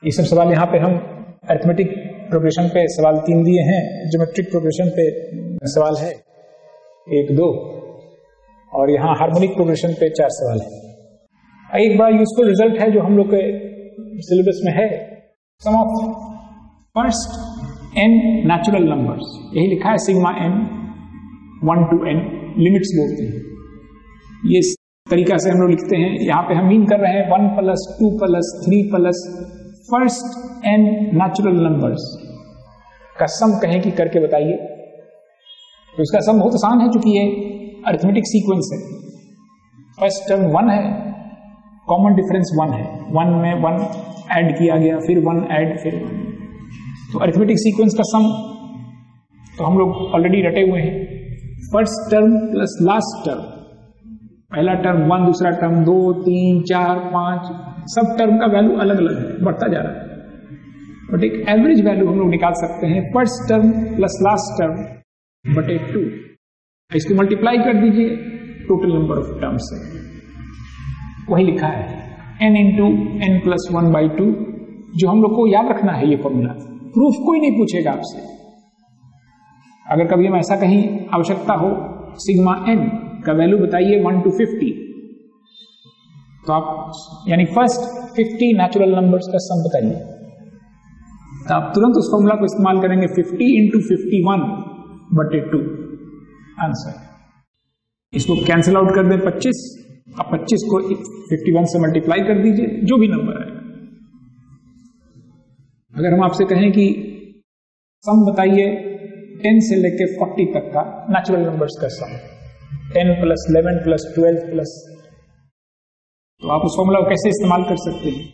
ये सब सवाल यहाँ पे हम अरिथमेटिक प्रोग्रेशन पे सवाल 3 दिए हैं, ज्योमेट्रिक प्रोग्रेशन पे सवाल है 1, 2 और यहाँ हार्मोनिक प्रोग्रेशन पे 4 सवाल है। एक बड़ा यूजफुल रिजल्ट है जो हम लोग के सिलेबस में है, sum of first n natural numbers, यही लिखा है sigma n 1 to n, limits बोलते हैं। ये तरीका से हम लोग लिखते हैं, यहाँ पे हम मीन कर रहे हैं 1 + 2 + 3 + फर्स्ट n नेचुरल नंबर्स का सम कहें कि करके बताइए। तो इसका सम बहुत आसान है, चूंकि ये अरिथमेटिक सीक्वेंस है। फर्स्ट टर्म 1 है, कॉमन डिफरेंस 1 है, 1 में 1 ऐड किया गया, फिर 1 ऐड, फिर 1। तो अरिथमेटिक सीक्वेंस का सम तो हम लोग ऑलरेडी रटे हुए हैं। First term plus last term, पहला टर्म 1, दूसरा टर्म 2, 3, 4, 5, सब टर्म का वैल्यू अलग अलग है, बढ़ता जा रहा है। बट एक एवरेज वैल्यू हम लोग निकाल सकते हैं, first term plus last term बटे 2। इसको मल्टीप्लाई कर दीजिए टोटल नंबर ऑफ टर्म्स से, वही लिखा है n × n + 1/2। जो हम लोग को याद रखना है ये फॉर्मूला, प्रूफ कोई नहीं पूछेगा आपसे। अगर कभी हम ऐसा कहीं आवश्यकता हो, सिग्मा n का वैल्यू बताइए 1 to 50, तो आप यानी फर्स्ट 50 नेचुरल नंबर्स का सम बताइए, तो आप तुरंत उस फॉर्मूला को इस्तेमाल करेंगे 50 × 51/2 आंसर। इसको कैंसिल आउट कर दें 25, अब 25 को 51 से मल्टीप्लाई कर दीजिए, जो भी नंबर आएगा। अगर हम आपसे कहें कि सम बताइए 10 से लेकर 40 तक का नेचुरल नंबर्स का सम, 10 + 11 + 12 तो आप उस फॉर्मूला को कैसे इस्तेमाल कर सकते हैं?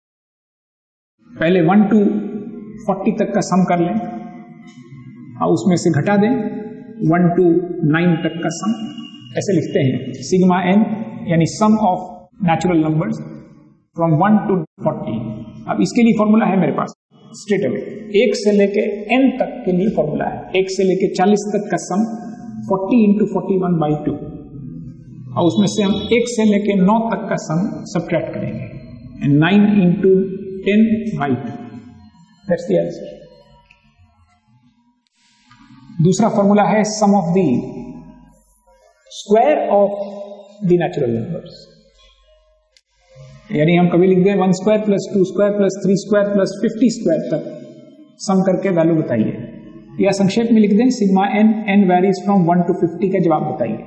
पहले 1 to 40 तक का सम कर लें और उसमें से घटा दें 1 to 9 तक का सम। ऐसे लिखते हैं सिग्मा n यानी sum of natural numbers from 1 to 40। अब इसके लिए फॉर्मूला है मेरे पास स्ट्रेट अवे, 1 से लेके n तक के लिए फॉर्मूला है, 1 से लेके 40 तक का सम 40 × 41/2 और उसमें से हम 1 से लेके 9 तक का सम सब्ट्रैक्ट करेंगे 9 × 10/2। That's the answer. दूसरा फॉर्मूला है sum of the square of the natural numbers, यानी हम कभी लिख दें 1² + 2² + 3² + 50² तक सम करके वैल्यू बताइए, या संक्षेप में लिख दें sigma n varies from 1 to 50 का जवाब बताइए।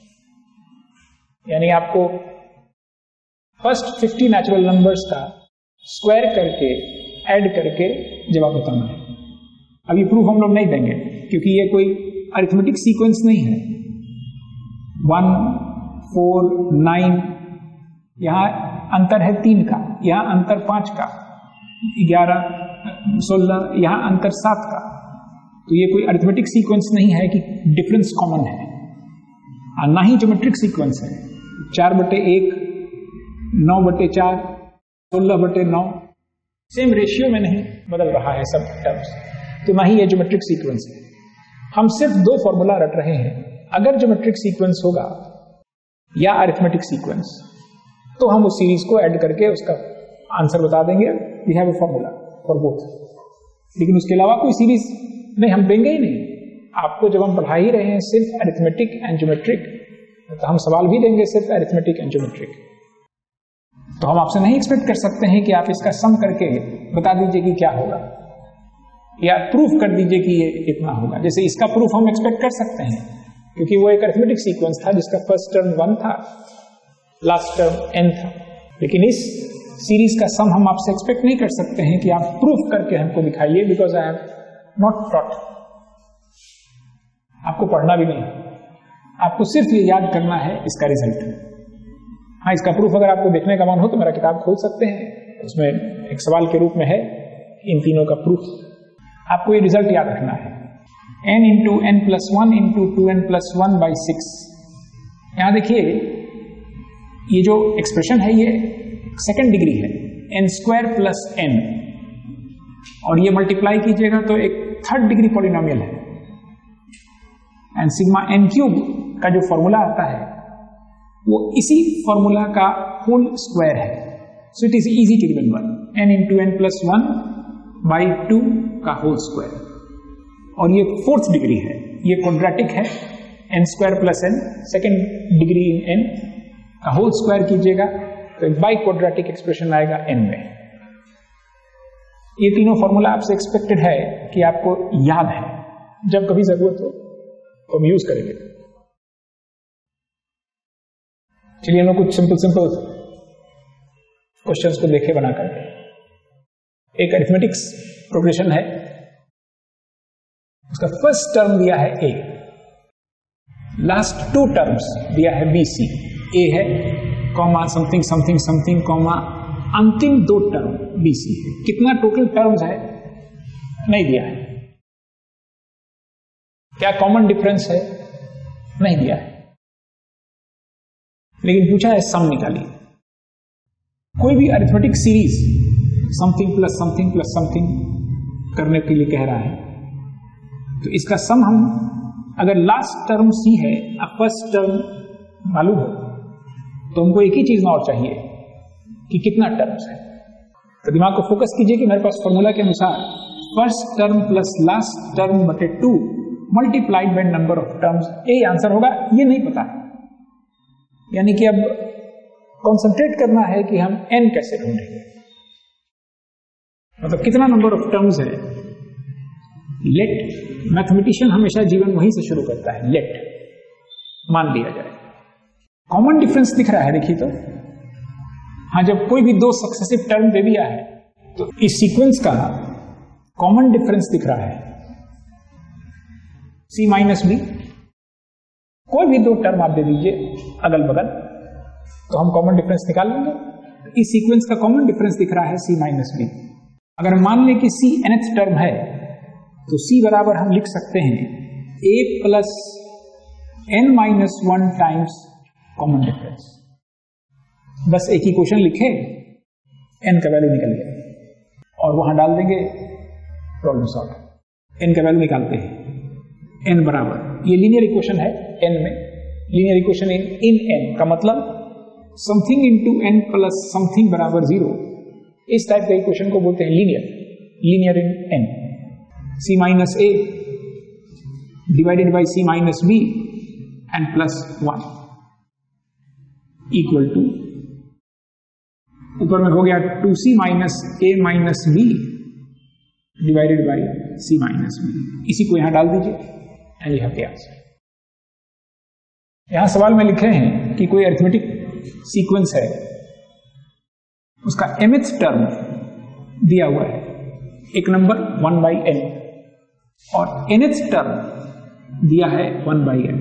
यानी आपको फर्स्ट 50 नेचुरल नंबर्स का स्क्वायर करके ऐड करके जवाब बताना है। अभी प्रूफ हम लोग नहीं देंगे क्योंकि ये कोई अरिथमेटिक सीक्वेंस नहीं है। 1, 4, 9, यहाँ अंतर है 3 का, यहाँ अंतर 5 का, 11, 16, यहाँ अंतर 7 का। तो ये कोई अरिथमेटिक सीक्वेंस नहीं है कि डिफरेंस कॉमन है, और ना ही ज्योमेट्रिक सीक्वेंस है 4/1, 9/4, 16/9, सेम रेशियो में नहीं बदल रहा है सब टर्म्स, तो ना ही ये ज्योमेट्रिक सीक्वेंस है। हम सिर्फ 2 फॉर्मूला रट रहे हैं। अगर ज्योमेट्रिक सीक्वेंस होगा या अरिथमेटिक सीक्वेंस तो हम उस सीरीज को ऐड करके उसका आंसर बता देंगे, we have a formula for both. लेकिन उसके अलावा कोई सीरीज नहीं हम देंगे ही नहीं। आपको जब हम पढ़ा ही रहे हैं सिर्फ अरिथमेटिक एंड ज्योमेट्रिक, तो हम सवाल भी देंगे सिर्फ अरिथमेटिक एंड ज्योमेट्रिक। तो हम आपसे नहीं एक्सपेक्ट कर सकते हैं कि आप इसका सम करके बता दीजिए कि क्या होगा, या प्रूफ कर दीजिए कि ये इतना होगा। जैसे इसका प्रूफ हम एक्सपेक्ट कर सकते हैं क्योंकि वो एक अरिथमेटिक सीक्वेंस था जिसका फर्स्ट टर्म 1 था, लास्ट टर्म n था। लेकिन इस सीरीज का सम हम आपसे एक्सपेक्ट नहीं कर सकते हैं कि आप प्रूफ करके हमको दिखाइए, because I have not taught. आपको पढ़ना भी नहीं, आपको सिर्फ ये याद करना है इसका रिजल्ट। हाँ, इसका प्रूफ अगर आपको देखने का मन हो तो मेरा किताब खोल सकते हैं, उसमें एक सवाल के रूप में है इन तीनों का प्रूफ। आपको ये रिजल्ट याद रखना है, n × n + 1 × 2n + 1/6। यहां देखिए ये जो एक्सप्रेशन है ये सेकंड डिग्री है, n² + n, और ये मल्टीप्लाई कीजिएगा तो एक थर्ड डिग्री पॉलिनोमियल है। एंड सिग्मा n³ का जो फॉर्मूला आता है वो इसी फॉर्मूला का होल स्क्वायर है, so it is easy to remember. n into n plus 1/2 का होल स्क्वायर, और ये 4th डिग्री है, ये क्वाड्रेटिक है, n square plus n, second degree in n का होल स्क्वायर कीजिएगा तो एक बाई क्वाड्रेटिक एक्सप्रेशन आएगा n में। ये तीनों फॉर्मूला आपसे एक्सपेक्टेड है कि आपको याद है, जब कभी जरूरत हो तो हम यूज करेंगे। चलिए हम कुछ सिंपल क्वेश्चंस को देखे बनाकर। एक अरिथमेटिक्स प्रोग्रेशन है, उसका फर्स्ट टर्म दिया है a, लास्ट 2 टर्म्स दिया है bc, a है comma something something something comma अंतिम 2 टर्म bc है। कितना टोटल टर्म्स है नहीं दिया है। क्या कॉमन डिफरेंस है नहीं दिया है, लेकिन पूछा है सम निकालिए। कोई भी arithmetic series something plus something plus something करने के लिए कह रहा है, तो इसका सम हम अगर लास्ट टर्म c है अब फर्स्ट टर्म मालूम हो तो हमको एक ही चीज और चाहिए कि कितना टर्म्स है। तो दिमाग को फोकस कीजिए कि मेरे पास फॉर्मूला के अनुसार first term plus last term बटे 2 multiplied by number of terms, यही आंसर होगा। ये नहीं पता, यानी कि अब कॉन्सेंट्रेट करना है कि हम n कैसे ढूंढेंगे, मतलब कितना नंबर ऑफ टर्म्स है। लेट, मैथमेटिशियन हमेशा जीवन वहीं से शुरू करता है, लेट मान लिया जाए। कॉमन डिफरेंस दिख रहा है, देखिए तो हाँ, जब कोई भी 2 सक्सेसिव टर्म दे दिया है तो इस सीक्वेंस का कॉमन डिफरेंस दिख रहा है c माइनस बी। कोई भी 2 टर्म आप दे दीजिए अगल बगल तो हम कॉमन डिफरेंस निकाल लेंगे। इस सीक्वेंस का कॉमन डिफरेंस दिख रहा है c माइनस बी। अगर मान लें कि c nth टर्म है तो c बराबर हम लिख सकते हैं a plus n minus 1 times common difference. बस एक ही क्वेश्चन लिखे, n का वैल्यू निकल गया और वहां डाल देंगे, प्रॉब्लम सॉल्व। n का वैल्यू निकालते हैं, n बराबर, ये लीनियर इक्वेशन है n में, लीनियर इक्वेशन इन n का मतलब something into n plus something बराबर 0। इस टाइप के इक्वेशन को बोलते हैं linear in n। c minus a divided by c minus b and plus 1 equal to, ऊपर में हो गया 2c minus a minus b divided by c minus b। इसी को यहां डाल दीजिए and you have the answer. यहां सवाल में लिखे हैं कि कोई अरिथमेटिक सीक्वेंस है, उसका mth टर्म दिया हुआ है, एक नंबर 1/n और nth टर्म दिया है 1/n।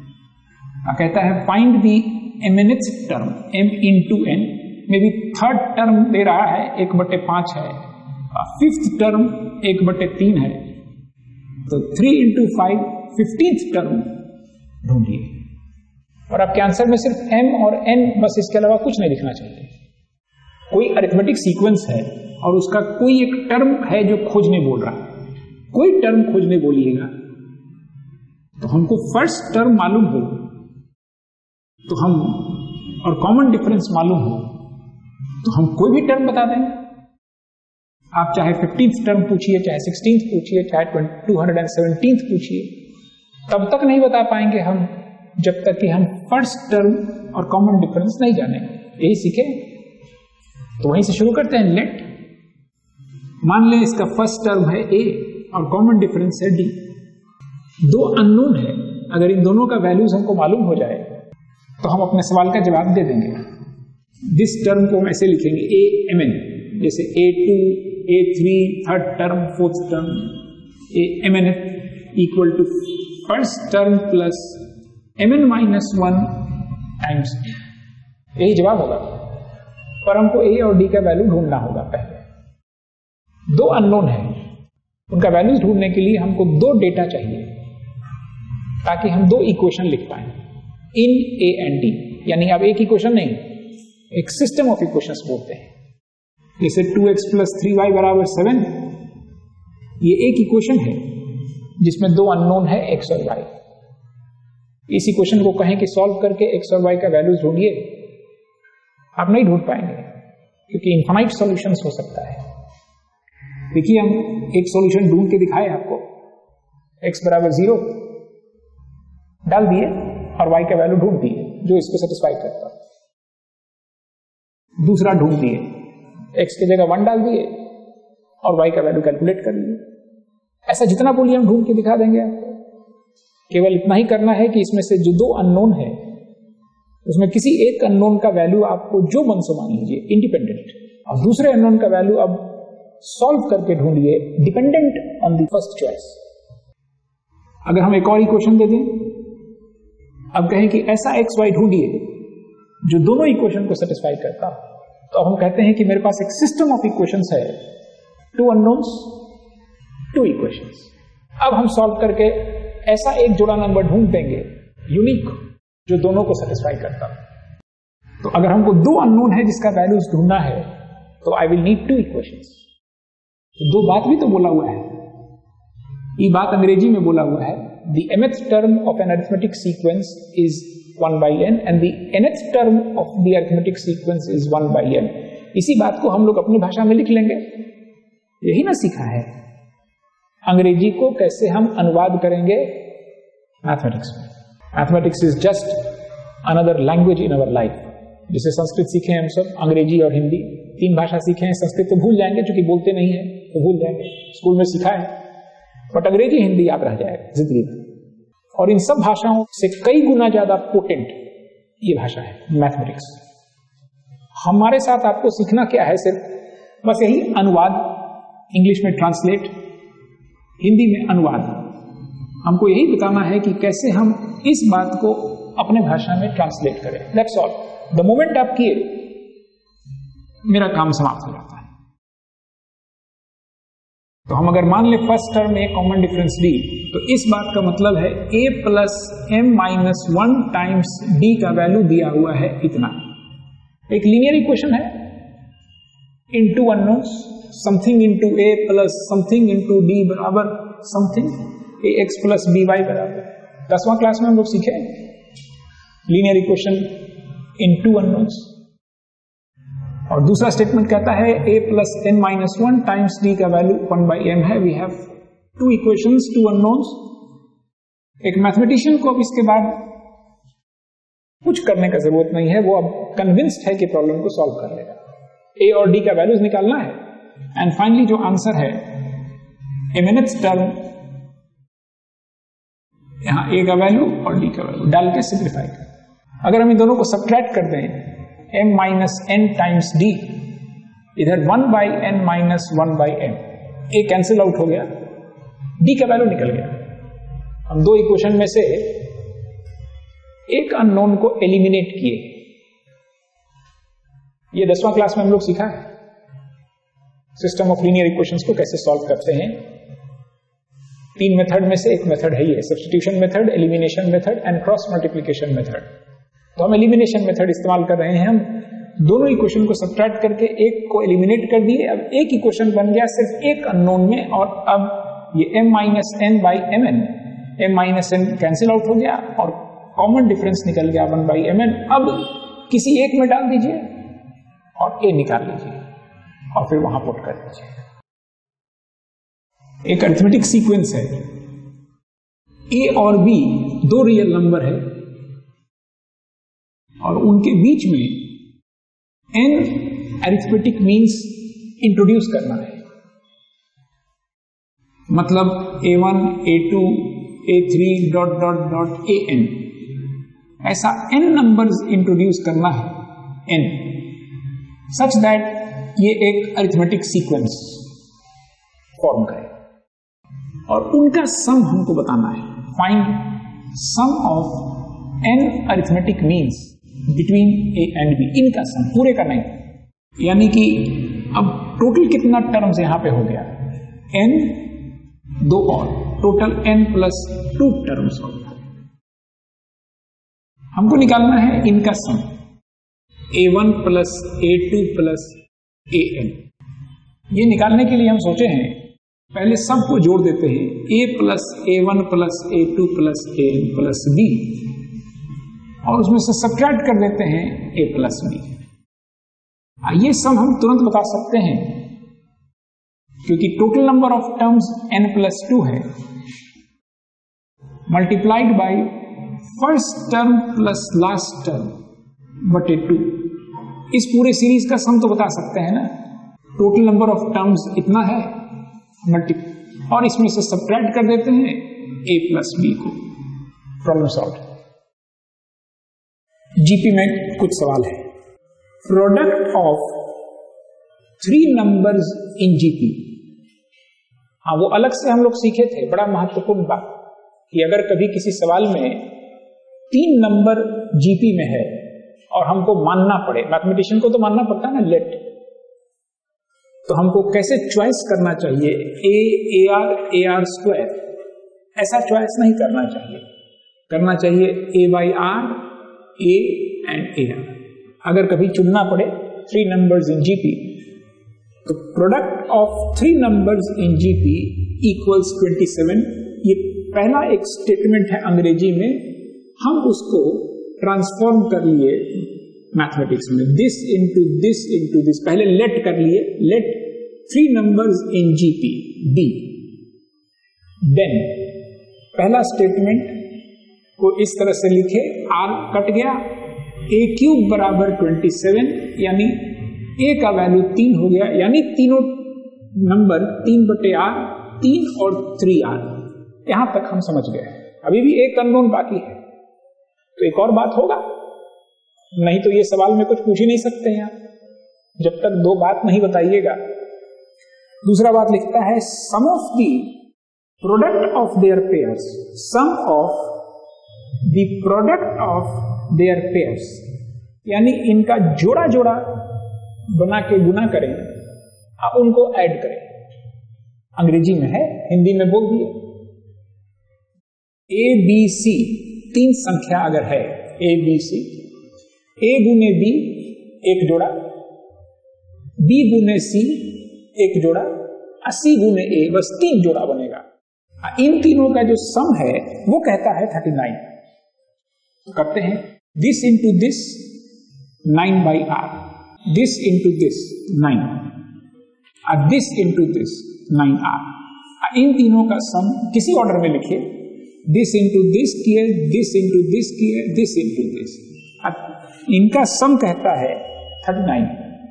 कहता है find the mnth term m into n, में भी 3rd टर्म दे रहा है 1/5 है, 5th टर्म 1/3 है, तो 3 इंटू 5 15th टर्म ढूंढिए। और आपके आंसर में सिर्फ m और n, बस इसके अलावा कुछ नहीं लिखना चाहिए। कोई अरिथमेटिक सीक्वेंस है और उसका कोई एक टर्म है जो खोजने बोल रहा है, कोई टर्म खोजने बोलिएगा तो हमको फर्स्ट टर्म मालूम हो तो हम, और कॉमन डिफरेंस मालूम हो तो हम कोई भी टर्म बता देंगे। आप चाहे 15th टर्म पूछिए, चाहे 16th पूछिए, चाहे 217th पूछिए, तब तक नहीं बता पाएंगे हम जब तक कि हम फर्स्ट टर्म और कॉमन डिफरेंस नहीं जानेंगे। यही सीखे तो वहीं से शुरू करते हैं। लेट, मान लें इसका फर्स्ट टर्म है a और कॉमन डिफरेंस है d। 2 अननोन है, अगर इन दोनों का वैल्यूज हमको मालूम हो जाए तो हम अपने सवाल का जवाब दे देंगे। दिस टर्म को हम ऐसे लिखेंगे a mn, जैसे a2 a3 3rd term 4th term, a mn equal to first term plus mn minus 1 times, यही जवाब होगा। पर हमको a और d का वैल्यू ढूंढना होगा। पहले 2 अननोन है, उनका वैल्यूज ढूंढने के लिए हमको 2 डेटा चाहिए ताकि हम 2 इक्वेशन लिख पाए इन a एंड d। यानी अब एक इक्वेशन नहीं, एक सिस्टम ऑफ इक्वेशंस बोलते हैं। जैसे 2x प्लस 3y बराबर 7, ये एक इक्वेशन है जिसमें 2 अननोन है x और y। इस इक्वेशन को कहें कि सॉल्व करके x और y का वैल्यूज ढूंढिए, आप नहीं ढूंढ पाएंगे। क्योंकि इनफाइनाइट सॉल्यूशंस हो सकता है। देखिए, हम एक सॉल्यूशन ढूंढ के दिखाए आपको, x बराबर 0 डाल दिए और y का वैल्यू ढूंढ दिए जो इसको सेटिस्फाई करता। दूसरा ढूंढ दिए, x की जगह 1 डाल दिए और y का वैल्यू कैलकुलेट कर लिए। ऐसा जितना बोलिए हम ढूंढ के दिखा देंगे आपको। केवल इतना ही करना है कि इसमें से जो दो अननोन है उसमें किसी एक अननोन का वैल्यू आपको जो मन से मान लीजिए इंडिपेंडेंट, और दूसरे अननोन का वैल्यू अब सॉल्व करके ढूंढिए dependent on the first choice. अगर हम एक और इक्वेशन दे दें, अब कहें कि ऐसा एक्स वाई ढूंढिए जो दोनों इक्वेशन को सेटिस्फाई करता, तो अब हम कहते हैं कि मेरे पास एक सिस्टम ऑफ इक्वेशंस है, टू अननोन्स टू इक्वेशंस। अब हम सॉल्व करके ऐसा एक जोड़ा नंबर ढूंढ देंगे यूनिक जो दोनों को सेटिस्फाई करता। तो अगर हमको दो अननोन है जिसका वैल्यूज ढूंढना है तो I will need two equations. तो दो बात भी तो बोला हुआ है, ये बात अंग्रेजी में बोला हुआ है, the mth term of an arithmetic sequence is 1 by n and the nth term of the arithmetic sequence is 1 by n। इसी बात को हम लोग अपनी भाषा में लिख लेंगे, यही ना सीखा है। अंग्रेजी को कैसे हम अनुवाद करेंगे मैथमेटिक्स में। Mathematics is just another language in our life. जिसे संस्कृत सीखे हम सब, अंग्रेजी और हिंदी, तीन भाषा सीखे हैं। संस्कृत तो भूल जाएंगे क्योंकि बोलते नहीं है, तो भूल जाएंगे, स्कूल में सीखा है, बट अंग्रेजी हिंदी याद रह जाएगा जिंदगी में। और इन सब भाषाओं से कई गुना ज्यादा पोटेंट ये भाषा है मैथमेटिक्स। हमारे साथ आपको सीखना क्या है, सिर्फ बस यही अनुवाद, इंग्लिश में ट्रांसलेट, हिंदी में अनुवाद। हमको यही बताना है कि कैसे हम इस बात को अपने भाषा में ट्रांसलेट करें। That's all. द मोमेंट आप किए मेरा काम समाप्त हो जाता है। तो हम अगर मान ले फर्स्ट टर्म में कॉमन डिफरेंस डी, तो इस बात का मतलब है a plus m minus 1 times d का वैल्यू दिया हुआ है इतना। एक लीनियर इक्वेशन है, in two unknowns, something into a plus something into d बराबर समथिंग, ax प्लस by बराबर। 10वां क्लास में हम लोग सीखे linear equation in two unknowns. और दूसरा स्टेटमेंट कहता है a plus n minus 1 times d का वैल्यू 1 by m है। We have two equations, two unknowns. एक मैथमेटिशियन को अब इसके बाद कुछ करने का जरूरत नहीं है, वो अब कन्विंस्ड है कि प्रॉब्लम को सॉल्व कर लेगा। a और d का वैल्यूज निकालना है एंड फाइनली जो आंसर है mnth टर्म, यहां a का वैल्यू और d का वैल्यू डाल के सिंप्लीफाई कर। अगर हम इन दोनों को सब्ट्रैक्ट कर दें, m minus n times d, इधर 1 by n minus 1 by m, a cancel out हो गया, d का वैल्यू निकल गया। हम दो इक्वेशन में से एक अननोन को एलिमिनेट किए। ये 10वां क्लास में हम लोग सीखा है सिस्टम ऑफ लीनियर इक्वेशंस को कैसे सॉल्व करते हैं। तीन मेथड में से एक मेथड है ये, substitution method, elimination method and cross multiplication method. तो हम एलिमिनेशन मेथड इस्तेमाल कर रहे हैं। हम दोनों इक्वेशन को सब्ट्रैक्ट करके एक को एलिमिनेट कर दिए। अब एक इक्वेशन बन गया सिर्फ एक अननोन में, और अब ये m minus n by mn, m minus n cancel out हो गया और कॉमन डिफरेंस निकल गया 1 बाई mn। अब किसी एक में डाल दीजिए और a निकाल लीजिए और फिर वहां पुट कर दीजिए। एक अरिथमेटिक सीक्वेंस है, a और b दो रियल नंबर है और उनके बीच में n अरिथमेटिक मीन्स इंट्रोड्यूस करना है। मतलब a1, a2, a3 dot dot dot an, ऐसा n नंबर्स इंट्रोड्यूस करना है, n, सच दैट ये एक अरिथमेटिक सीक्वेंस फॉर्म करे और उनका सम हमको बताना है। Find sum of n arithmetic means between a and b, इनका सम, पूरे का नहीं। यानी कि अब टोटल कितना टर्म्स यहां पे हो गया, n, दो और, टोटल n प्लस 2 टर्म्स हो गया। हमको निकालना है इनका सम, a1 plus a2 plus an। ये निकालने के लिए हम सोचे हैं पहले सबको जोड़ देते हैं, a plus a1 plus a2 plus an plus b, और उसमें से सब्ट्रैक्ट कर देते हैं a प्लस b। ये सम हम तुरंत बता सकते हैं क्योंकि total number of terms n+2 है multiplied by first term plus last term बटे 2। इस पूरे सीरीज का सम तो बता सकते हैं ना, टोटल नंबर ऑफ टर्म्स इतना है और इसमें से सब्ट्रैक्ट कर देते हैं a प्लस b को। Problem solve. जीपी में कुछ सवाल है। Product of 3 numbers in GP. हाँ, वो अलग से हम लोग सीखे थे, बड़ा महत्वपूर्ण बात कि अगर कभी किसी सवाल में 3 नंबर जीपी में है और हमको मानना पड़े, मैथमेटिशियन को तो मानना पड़ता है ना लेट, तो हमको कैसे चॉइस करना चाहिए, ए आर स्क्वायर, ऐसा चॉइस नहीं करना चाहिए, करना चाहिए a by r, a and a r. अगर कभी चुनना पड़े 3 नंबर्स इन जीपी, तो product of 3 numbers in GP equals 27। ये पहला एक स्टेटमेंट है अंग्रेजी में, हम उसको ट्रांसफॉर्म कर लिए मैथमेटिक्स में, दिस इंटू दिस, पहले लेट कर लिए, let 3 numbers in GP be. Then पहला स्टेटमेंट को इस तरह से लिखे, आर कट गया, ए क्यूब बराबर 27, यानी ए का वैल्यू 3 हो गया, यानी तीनों नंबर 3/r, 3 और 3r। यहां तक हम समझ गए। अभी भी एक अननोन बाकी है, तो एक और बात होगा, नहीं तो ये सवाल में कुछ पूछ ही नहीं सकते हैं आप, जब तक 2 बात नहीं बताइएगा। दूसरा बात लिखता है, sum of the product of their pairs, sum of the product of their pairs, यानी इनका जोड़ा जोड़ा बना के गुना करें, आप उनको ऐड करें। अंग्रेजी में है, हिंदी में बोल दिए। ए बी सी 3 संख्या अगर है, ए बी सी, ए गुने बी एक जोड़ा, बी गुने सी एक जोड़ा, सी गुने ए, बस 3 जोड़ा बनेगा। इन तीनों का जो सम है वो कहता है 39। तो करते हैं, this into this 9/r, this into this 9, और दिस इंटू दिस 9r। इन तीनों का सम किसी ऑर्डर में लिखिए, दिस इंटू दिस किए, दिस इंटू दिस किए, दिस इंटू दिस, इनका सम कहता है 39।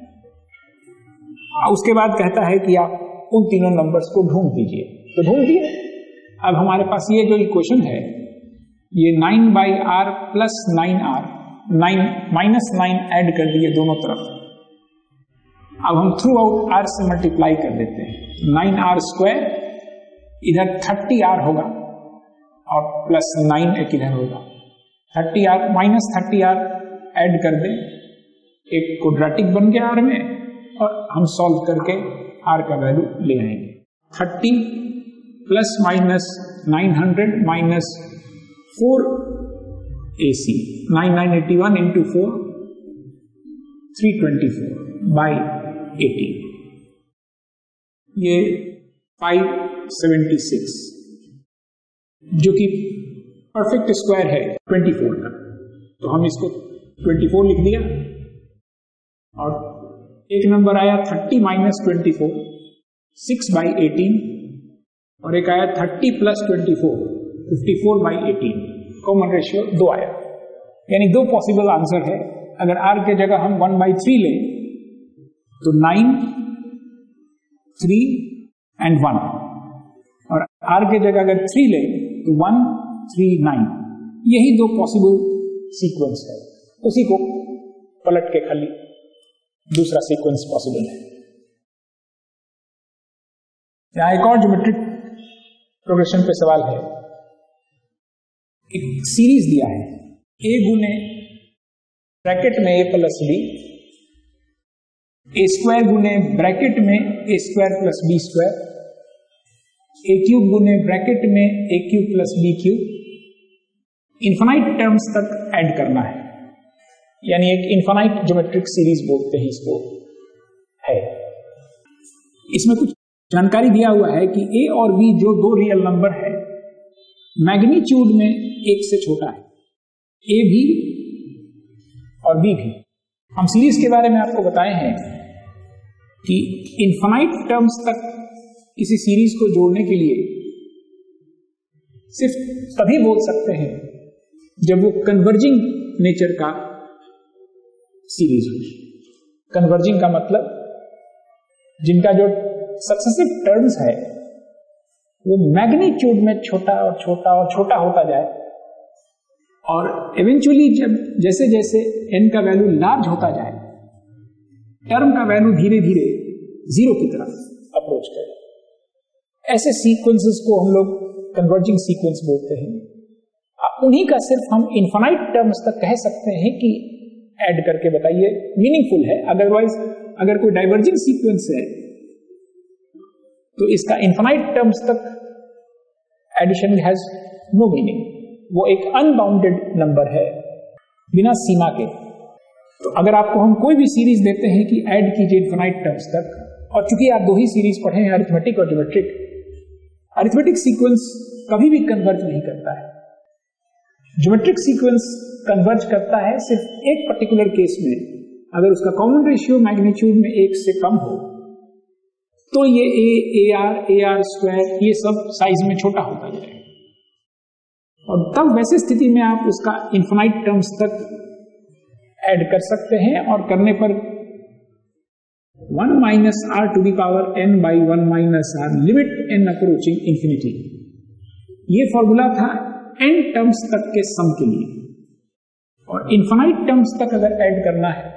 उसके बाद कहता है कि आप उन तीनों नंबर्स को ढूंढ दीजिए, तो ढूंढ दिए। अब हमारे पास ये जो इक्वेशन है, ये 9/r प्लस 9r, 9 ऐड कर दिए दोनों तरफ। अब हम थ्रू आउट r से मल्टीप्लाई कर देते हैं, 9r स्क्वायर, इधर 30r होगा और प्लस 9 एक इधर होगा, 30r माइनस 30r ऐड कर दें, एक क्वाड्रेटिक बन गया r में, और हम सॉल्व करके r का वैल्यू ले आएंगे। 30 plus minus 900 minus 4 AC, 9981 into 4, 324 by 18, ये 576, जो कि परफेक्ट स्क्वायर है 24 का। तो हम इसको 24 लिख दिया, और एक नंबर आया 30 माइनस 24, 6/18, और एक आया 30 प्लस 24, 54/18। कॉमन रेशियो 2 आया, यानी 2 पॉसिबल आंसर है। अगर r के जगह हम 1/3 लें तो 9, 3 एंड 1, और r के जगह अगर 3 लें तो 1, 3, 9। यही 2 पॉसिबल सीक्वेंस है, उसी को पलट के खाली दूसरा सीक्वेंस पॉसिबल है। यहां एक और ज्योमेट्रिक प्रोग्रेशन पे सवाल है। एक सीरीज दिया है, a गुने ब्रैकेट में a plus b, a square गुने ब्रैकेट में a square plus b square, a cube गुने ब्रैकेट में a cube plus b cube, infinite terms तक ऐड करना है, यानी एक इन्फिनाइट ज्योमेट्रिक सीरीज बोलते हैं इसको है। इसमें कुछ जानकारी दिया हुआ है कि a और b जो 2 रियल नंबर है, मैग्नीट्यूड में 1 से छोटा है, a भी और b भी, हम सीरीज के बारे में आपको बताए हैं कि इनफाइनाइट टर्म्स तक किसी सीरीज को जोड़ने के लिए सिर्फ तभी बोल सकते हैं जब वो कन्वर्जिंग नेचर का सीरीज हो। कन्वर्जिंग का मतलब जिनका जो सक्सेसिव टर्म्स है वो मैग्नीट्यूड में छोटा और छोटा और छोटा होता जाए और इवेंचुअली जब जैसे जैसे n का वैल्यू लार्ज होता जाए टर्म का वैल्यू धीरे धीरे जीरो की तरफ अप्रोच करे। ऐसे सीक्वेंसेस को हम लोग कन्वर्जिंग सीक्वेंस बोलते हैं। उन्हीं का सिर्फ हम इनफाइनाइट टर्म्स तक कह सकते हैं कि ऐड करके बताइए, मीनिंगफुल है। अदरवाइज अगर कोई डाइवर्जिंग सीक्वेंस है तो इसका इनफाइनाइट टर्म्स तक एडिशन हैज नो मीनिंग। वो एक अनबाउंडेड नंबर है बिना सीमा के। तो अगर आपको हम कोई भी सीरीज देते हैं कि ऐड कीजिए इनफाइनाइट टर्म्स तक, और चूंकि आप दो ही सीरीज पढ़े हैं, अरिथमेटिक और ज्योमेट्रिक, अरिथमेटिक सीक्वेंस कभी भी कन्वर्ज नहीं करता है। ज्योमेट्रिक सीक्वेंस कन्वर्ज करता है सिर्फ एक पर्टिकुलर केस में, अगर उसका कॉमन रेशियो मैग्नीट्यूड में 1 से कम हो तो ये AR स्क्वायर ये सब साइज में छोटा होता जाएगा, और तब वैसे स्थिति में आप उसका इनफाइनाइट टर्म्स तक ऐड कर सकते हैं। और करने पर 1 minus r to the power n by 1 minus r limit n approaching infinity, ये फॉर्मूला था n टर्म्स तक के सम के लिए। और इनफाइनाइट टर्म्स तक अगर ऐड करना है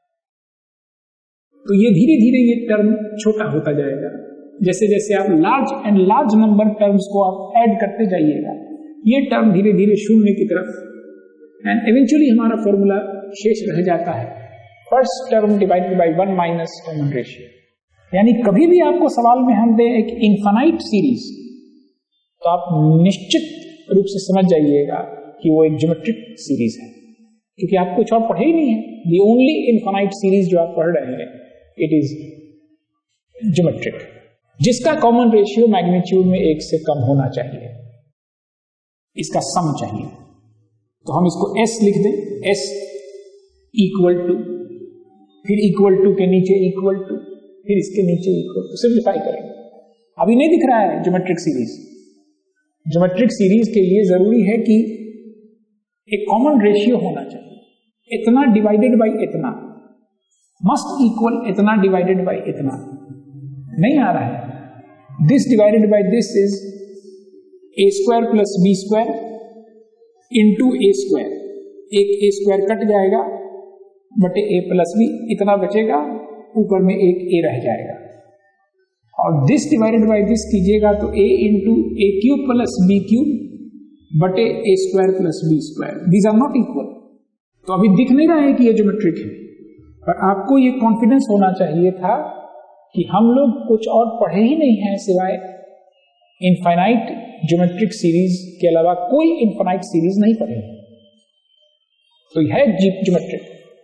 तो ये धीरे धीरे ये टर्म छोटा होता जाएगा। जैसे जैसे आप large and large number terms को आप ऐड करते जाइएगा, ये टर्म धीरे धीरे शून्य की तरफ, एंड इवेंचुअली हमारा फॉर्मूला शेष रह जाता है first term divided by 1 minus common ratio. यानी कभी भी आपको सवाल में हम दें एक इनफाइनाइट सीरीज, तो आप निश्चित रूप से समझ जाइएगा कि वो एक ज्योमेट्रिक सीरीज है, क्योंकि आप कुछ और पढ़े ही नहीं है। दी ओनली इनफाइनाइट सीरीज जो आप पढ़ रहे हैं इट इज ज्योमेट्रिक, जिसका कॉमन रेशियो मैग्नीट्यूड में 1 से कम होना चाहिए, इसका सम चाहिए। तो हम इसको S लिख दें, S इक्वल टू, फिर इक्वल टू के नीचे इक्वल टू, फिर इसके नीचे इक्वल टू, सिंप्लीफाई करेंगे। अभी नहीं दिख रहा है ज्योमेट्रिक सीरीज। ज्योमेट्रिक सीरीज के लिए जरूरी है कि एक कॉमन रेशियो होना चाहिए, इतना डिवाइडेड बाई इतना, मस्ट इक्वल इतना डिवाइडेड बाई इतना। नहीं आ रहा है। This divided by this is a square plus b square into a square. एक ए स्क्वायर कट जाएगा बटे ए प्लस बी, इतना बचेगा, ऊपर में एक ए रह जाएगा। और दिस डिवाइडेड बाई दिस कीजिएगा तो a into a cube plus b cube बटे a square plus b square. These are not equal. तो अभी दिख नहीं रहा है कि ये ज्योमेट्रिक है, पर आपको ये कॉन्फिडेंस होना चाहिए था कि हम लोग कुछ और पढ़े ही नहीं है सिवाय इनफाइनाइट ज्योमेट्रिक सीरीज के अलावा कोई इनफाइनाइट सीरीज नहीं पढ़े। तो यह ज्योमेट्रिक।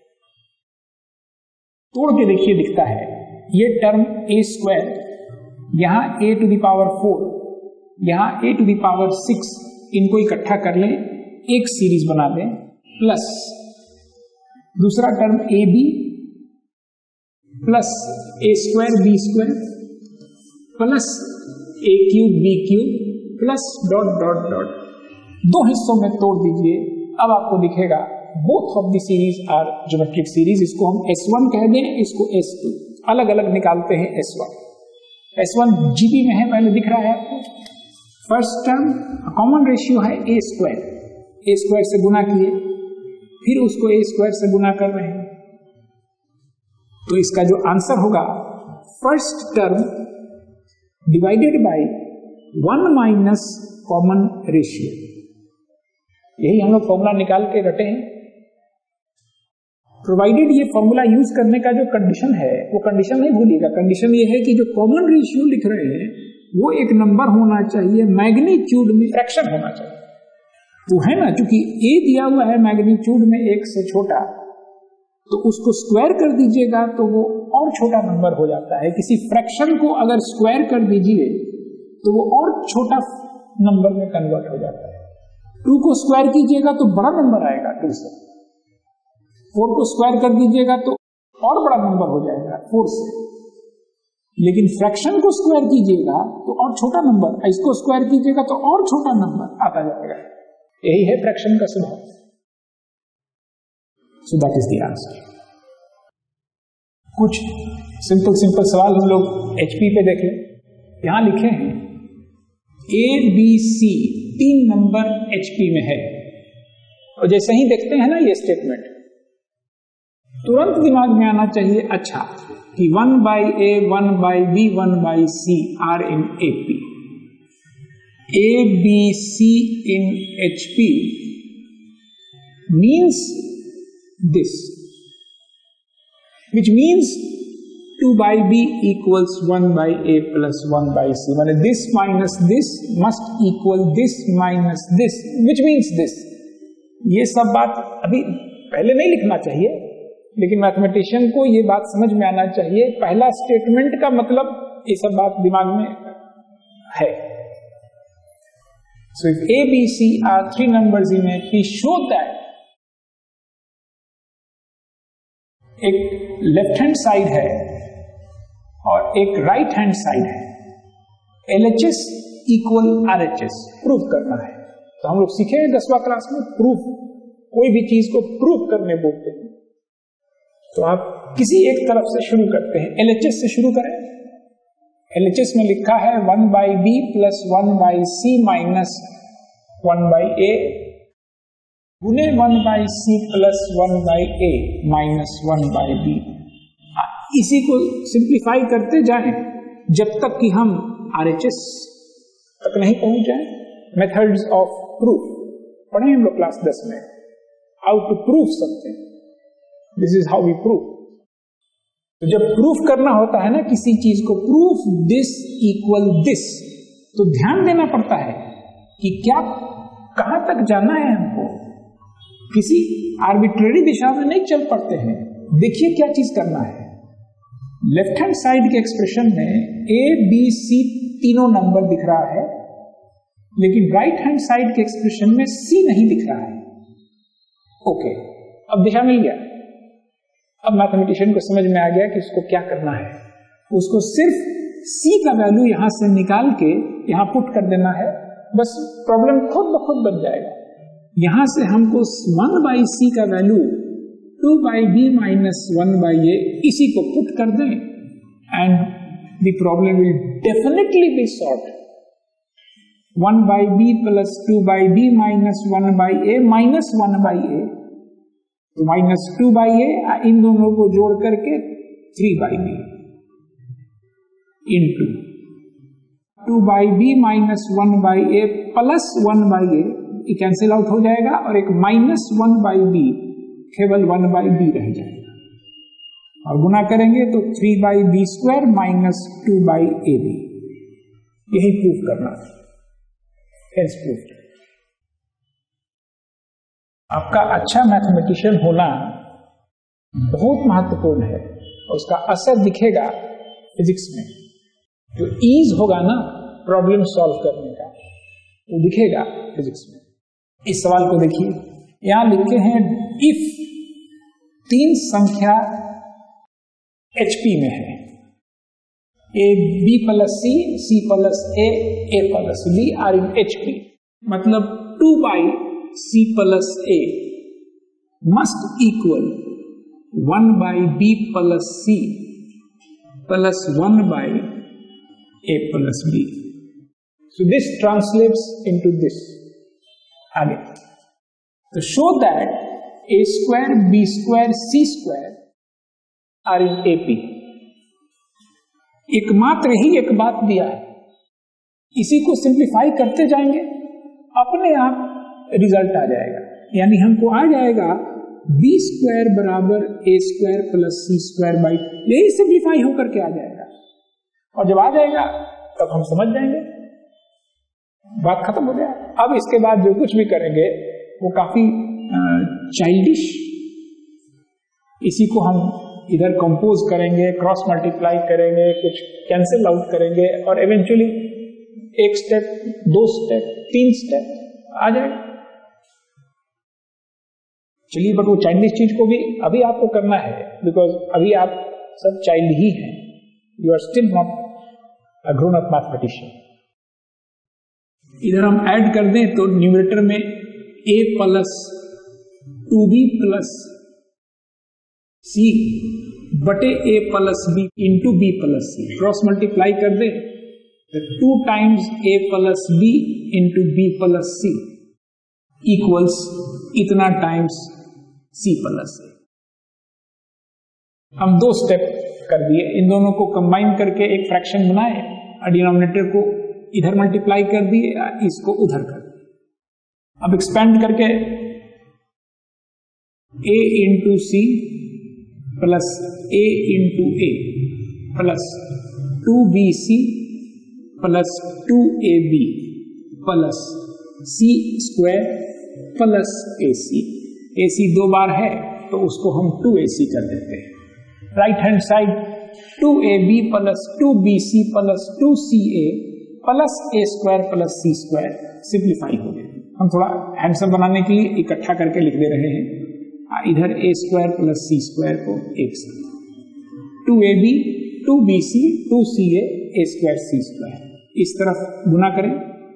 तोड़ के देखिए, दिखता है ये टर्म ए स्क्वायर, यहां ए टू द पावर 4, यहां ए टू द पावर 6, इनको इकट्ठा कर लें, एक सीरीज बना दें, प्लस दूसरा term a b plus a square b square plus a cube b cube plus dot dot dot, दो हिस्सों में तोड़ दीजिए। अब आपको दिखेगा both of the series are geometric series. इसको हम S1 कह दें, इसको S2, अलग अलग निकालते हैं S1। S1 GB में है, पहले दिख रहा है आपको। फर्स्ट टर्म कॉमन रेशियो है ए स्क्वायर, ए स्क्वायर से गुना किए, फिर उसको ए स्क्वायर से गुना कर रहे हैं, तो इसका जो आंसर होगा first term divided by 1 minus common ratio. यही हम लोग फॉर्मूला निकाल के रटे हैं। प्रोवाइडेड ये फॉर्मूला यूज करने का जो कंडीशन है वो कंडीशन नहीं भूलिएगा। कंडीशन ये है कि जो कॉमन रेशियो लिख रहे हैं वो एक नंबर होना चाहिए, मैग्नीट्यूड में फ्रैक्शन होना चाहिए। तो है ना, चूंकि ए दिया हुआ है मैग्नीट्यूड में 1 से छोटा, तो उसको स्क्वायर कर दीजिएगा तो वो और छोटा नंबर हो जाता है। किसी फ्रैक्शन को अगर स्क्वायर कर दीजिए तो वो और छोटा नंबर में कन्वर्ट हो जाता है। 2 को स्क्वायर कीजिएगा तो बड़ा नंबर आएगा 2 से। 4 को स्क्वायर कर दीजिएगा तो और बड़ा नंबर हो जाएगा 4 से, लेकिन फ्रैक्शन को स्क्वायर कीजिएगा तो और छोटा नंबर, इसको स्क्वायर कीजिएगा तो और छोटा नंबर आता जाएगा। यही है फ्रैक्शन का स्वभाव। So that is the answer. कुछ सिंपल सवाल हम लोग एचपी पे देख लें। यहां लिखे हैं a b c 3 number HP में है, और जैसे ही देखते हैं ना ये स्टेटमेंट, तुरंत दिमाग में आना चाहिए अच्छा कि 1/a 1/b 1/c are in AP. A B C in HP means this, which means 2/b equals 1/a plus 1/c. माने this minus this must equal this minus this, which means this. ये सब बात अभी पहले नहीं लिखना चाहिए, लेकिन मैथमेटिशियन को ये बात समझ में आना चाहिए। पहला स्टेटमेंट का मतलब ये सब बात दिमाग में है। So if A, B, C are 3 numbers in a, we show that एक लेफ्ट हैंड साइड है और एक राइट हैंड साइड है, LHS इक्वल RHS प्रूफ करना है। तो हम लोग सीखे 10वां क्लास में प्रूफ, कोई भी चीज को प्रूफ करने बोलते हैं। तो आप किसी एक तरफ से शुरू करते हैं, LHS से शुरू करें। LHS में लिखा है 1/b plus 1/c minus 1/a गुने 1/c plus 1/a minus 1/b। इसी को सिंप्लीफाई करते जाएं जब तक कि हम RHS तक नहीं पहुंच जाएं। मेथड्स ऑफ प्रूफ पढ़े हम लोग क्लास 10 में, how to proof something, this is how we proof. तो जब प्रूफ करना होता है ना किसी चीज को, प्रूफ दिस इक्वल दिस, तो ध्यान देना पड़ता है कि क्या कहां तक जाना है हमको। किसी आर्बिट्रेरी दिशा में नहीं चल पड़ते हैं। देखिए क्या चीज करना है। लेफ्ट हैंड साइड के एक्सप्रेशन में ए बी सी तीनों नंबर दिख रहा है, लेकिन राइट हैंड साइड के एक्सप्रेशन में सी नहीं दिख रहा है। ओके, अब दिशा मिल गया। अब मैथमेटिशियन को समझ में आ गया कि उसको क्या करना है। उसको सिर्फ C का वैल्यू यहां से निकाल के यहां पुट कर देना है, बस प्रॉब्लम खुद ब खुद बन जाएगा। यहां से हमको 1/c का वैल्यू 2/b माइनस 1/a इसी को पुट कर दें and the problem will definitely be solved. 1/b plus 2/b minus 1/a minus 1/a, तो माइनस 2/a, इन दोनों को जोड़ करके 3/b into 2/b minus 1/a plus 1/a, ये कैंसिल आउट हो जाएगा और एक माइनस 1/b केवल 1/b रह जाएगा, और गुना करेंगे तो 3/b स्क्वायर माइनस 2/ab। यही प्रूफ करना है। Hence proof. आपका अच्छा मैथमेटिशियन होना बहुत महत्वपूर्ण है, और उसका असर दिखेगा फिजिक्स में। जो ईज होगा ना प्रॉब्लम सॉल्व करने का, वो दिखेगा फिजिक्स में। इस सवाल को देखिए, यहां लिखे हैं इफ 3 संख्या HP में है, A B plus C plus A plus B are in HP, मतलब 2/C प्लस A must equal 1/B plus C plus 1/A plus B। So this translates into this. आगे तो show that A square B square C square are in AP। एकमात्र ही एक बात दिया है, इसी को सिंप्लीफाई करते जाएंगे, अपने आप रिजल्ट आ जाएगा। यानी हमको आ जाएगा बी स्क्वायर बराबर a square plus c square by, यही सिंप्लीफाई होकर के आ जाएगा। और जब आ जाएगा तब हम समझ जाएंगे, बात खत्म हो गया। अब इसके बाद जो कुछ भी करेंगे वो काफी चाइल्डिश, इसी को हम इधर कंपोज करेंगे, क्रॉस मल्टीप्लाई करेंगे, कुछ कैंसिल आउट करेंगे, और इवेंचुअली 1 स्टेप 2 स्टेप 3 स्टेप आ जाएगा। चलिए, बट वो चाइल्डिश चीज को भी अभी आपको करना है, बिकॉज अभी आप सब चाइल्ड ही हैं, you are still not a grown up mathematician. इधर हम ऐड कर दें तो न्यूमरेटर में a plus 2b plus c बटे a plus b into b plus c, cross multiply कर दें तो 2 times a plus b into b plus c equals इतना टाइम्स c प्लस a। हम 2 स्टेप कर दिए, इन दोनों को कंबाइन करके एक फ्रैक्शन बनाए, डिनोमिनेटर को इधर मल्टीप्लाई कर दिए, इसको उधर कर दिए। अब एक्सपेंड करके a into c plus a into a plus 2bc plus 2ab plus c square plus ac। ac 2 बार है तो उसको हम 2ac कर देते हैं। Right hand side 2ab plus 2bc plus 2ca plus a square plus c square simplify हो गए। हम थोड़ा हैंडसम बनाने के लिए इकट्ठा करके लिख दे रहे हैं, इधर a square plus c square को एक साथ 2ab 2bc 2ca a square c square, इस तरफ गुना करें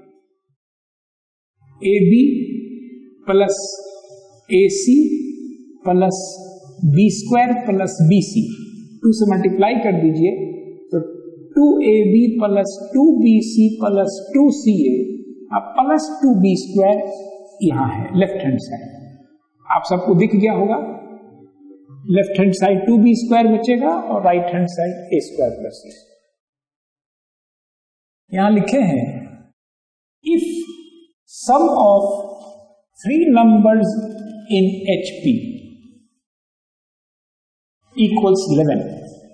ab plus ac plus b square plus bc, 2 से मल्टीप्लाई कर दीजिए तो 2ab plus 2bc plus 2ca plus 2b square यहां है लेफ्ट हैंड साइड। आप सबको दिख गया होगा, left hand side 2b square बचेगा और right hand side a square plus c। यहां लिखे हैं if sum of 3 numbers in HP equals 11,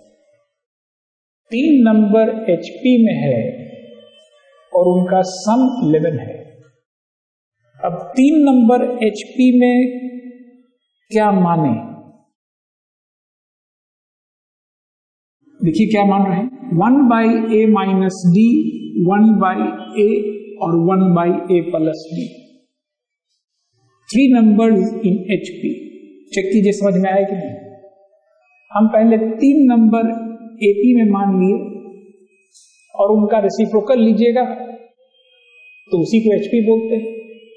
3 number HP में है और उनका सम 11 है। अब 3 नंबर HP में क्या माने, देखिए क्या मान रहे हैं, 1 by a minus d, 1 by a और 1 by a plus d, 3 numbers in HP। Check कीजिए समझ में आया कि नहीं। हम पहले 3 नंबर AP में मान लिए और उनका रेसिप्रोकल लीजिएगा तो उसी को HP बोलते हैं।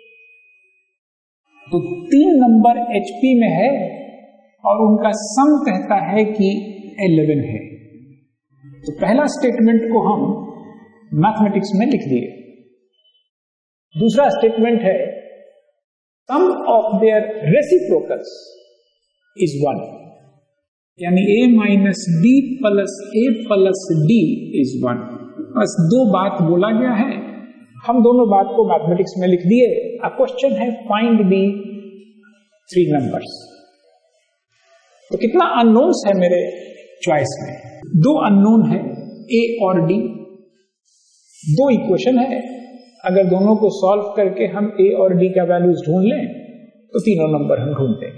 तो 3 नंबर HP में है और उनका सम कहता है कि 11 है। तो पहला स्टेटमेंट को हम मैथमेटिक्स में लिख दिए। दूसरा स्टेटमेंट है sum of their reciprocals is 1, यानी a minus d plus a plus d is 1। बस 2 बात बोला गया है, हम दोनों बात को मैथमेटिक्स में लिख दिए। अब क्वेश्चन है फाइंड दी 3 नंबर्स। तो कितना अननोन्स है मेरे चॉइस में, 2 अननोन है a और d, 2 इक्वेशन है। अगर दोनों को सॉल्व करके हम a और d का वैल्यूज ढूंढ लें तो तीनों नंबर हम ढूंढ देंगे।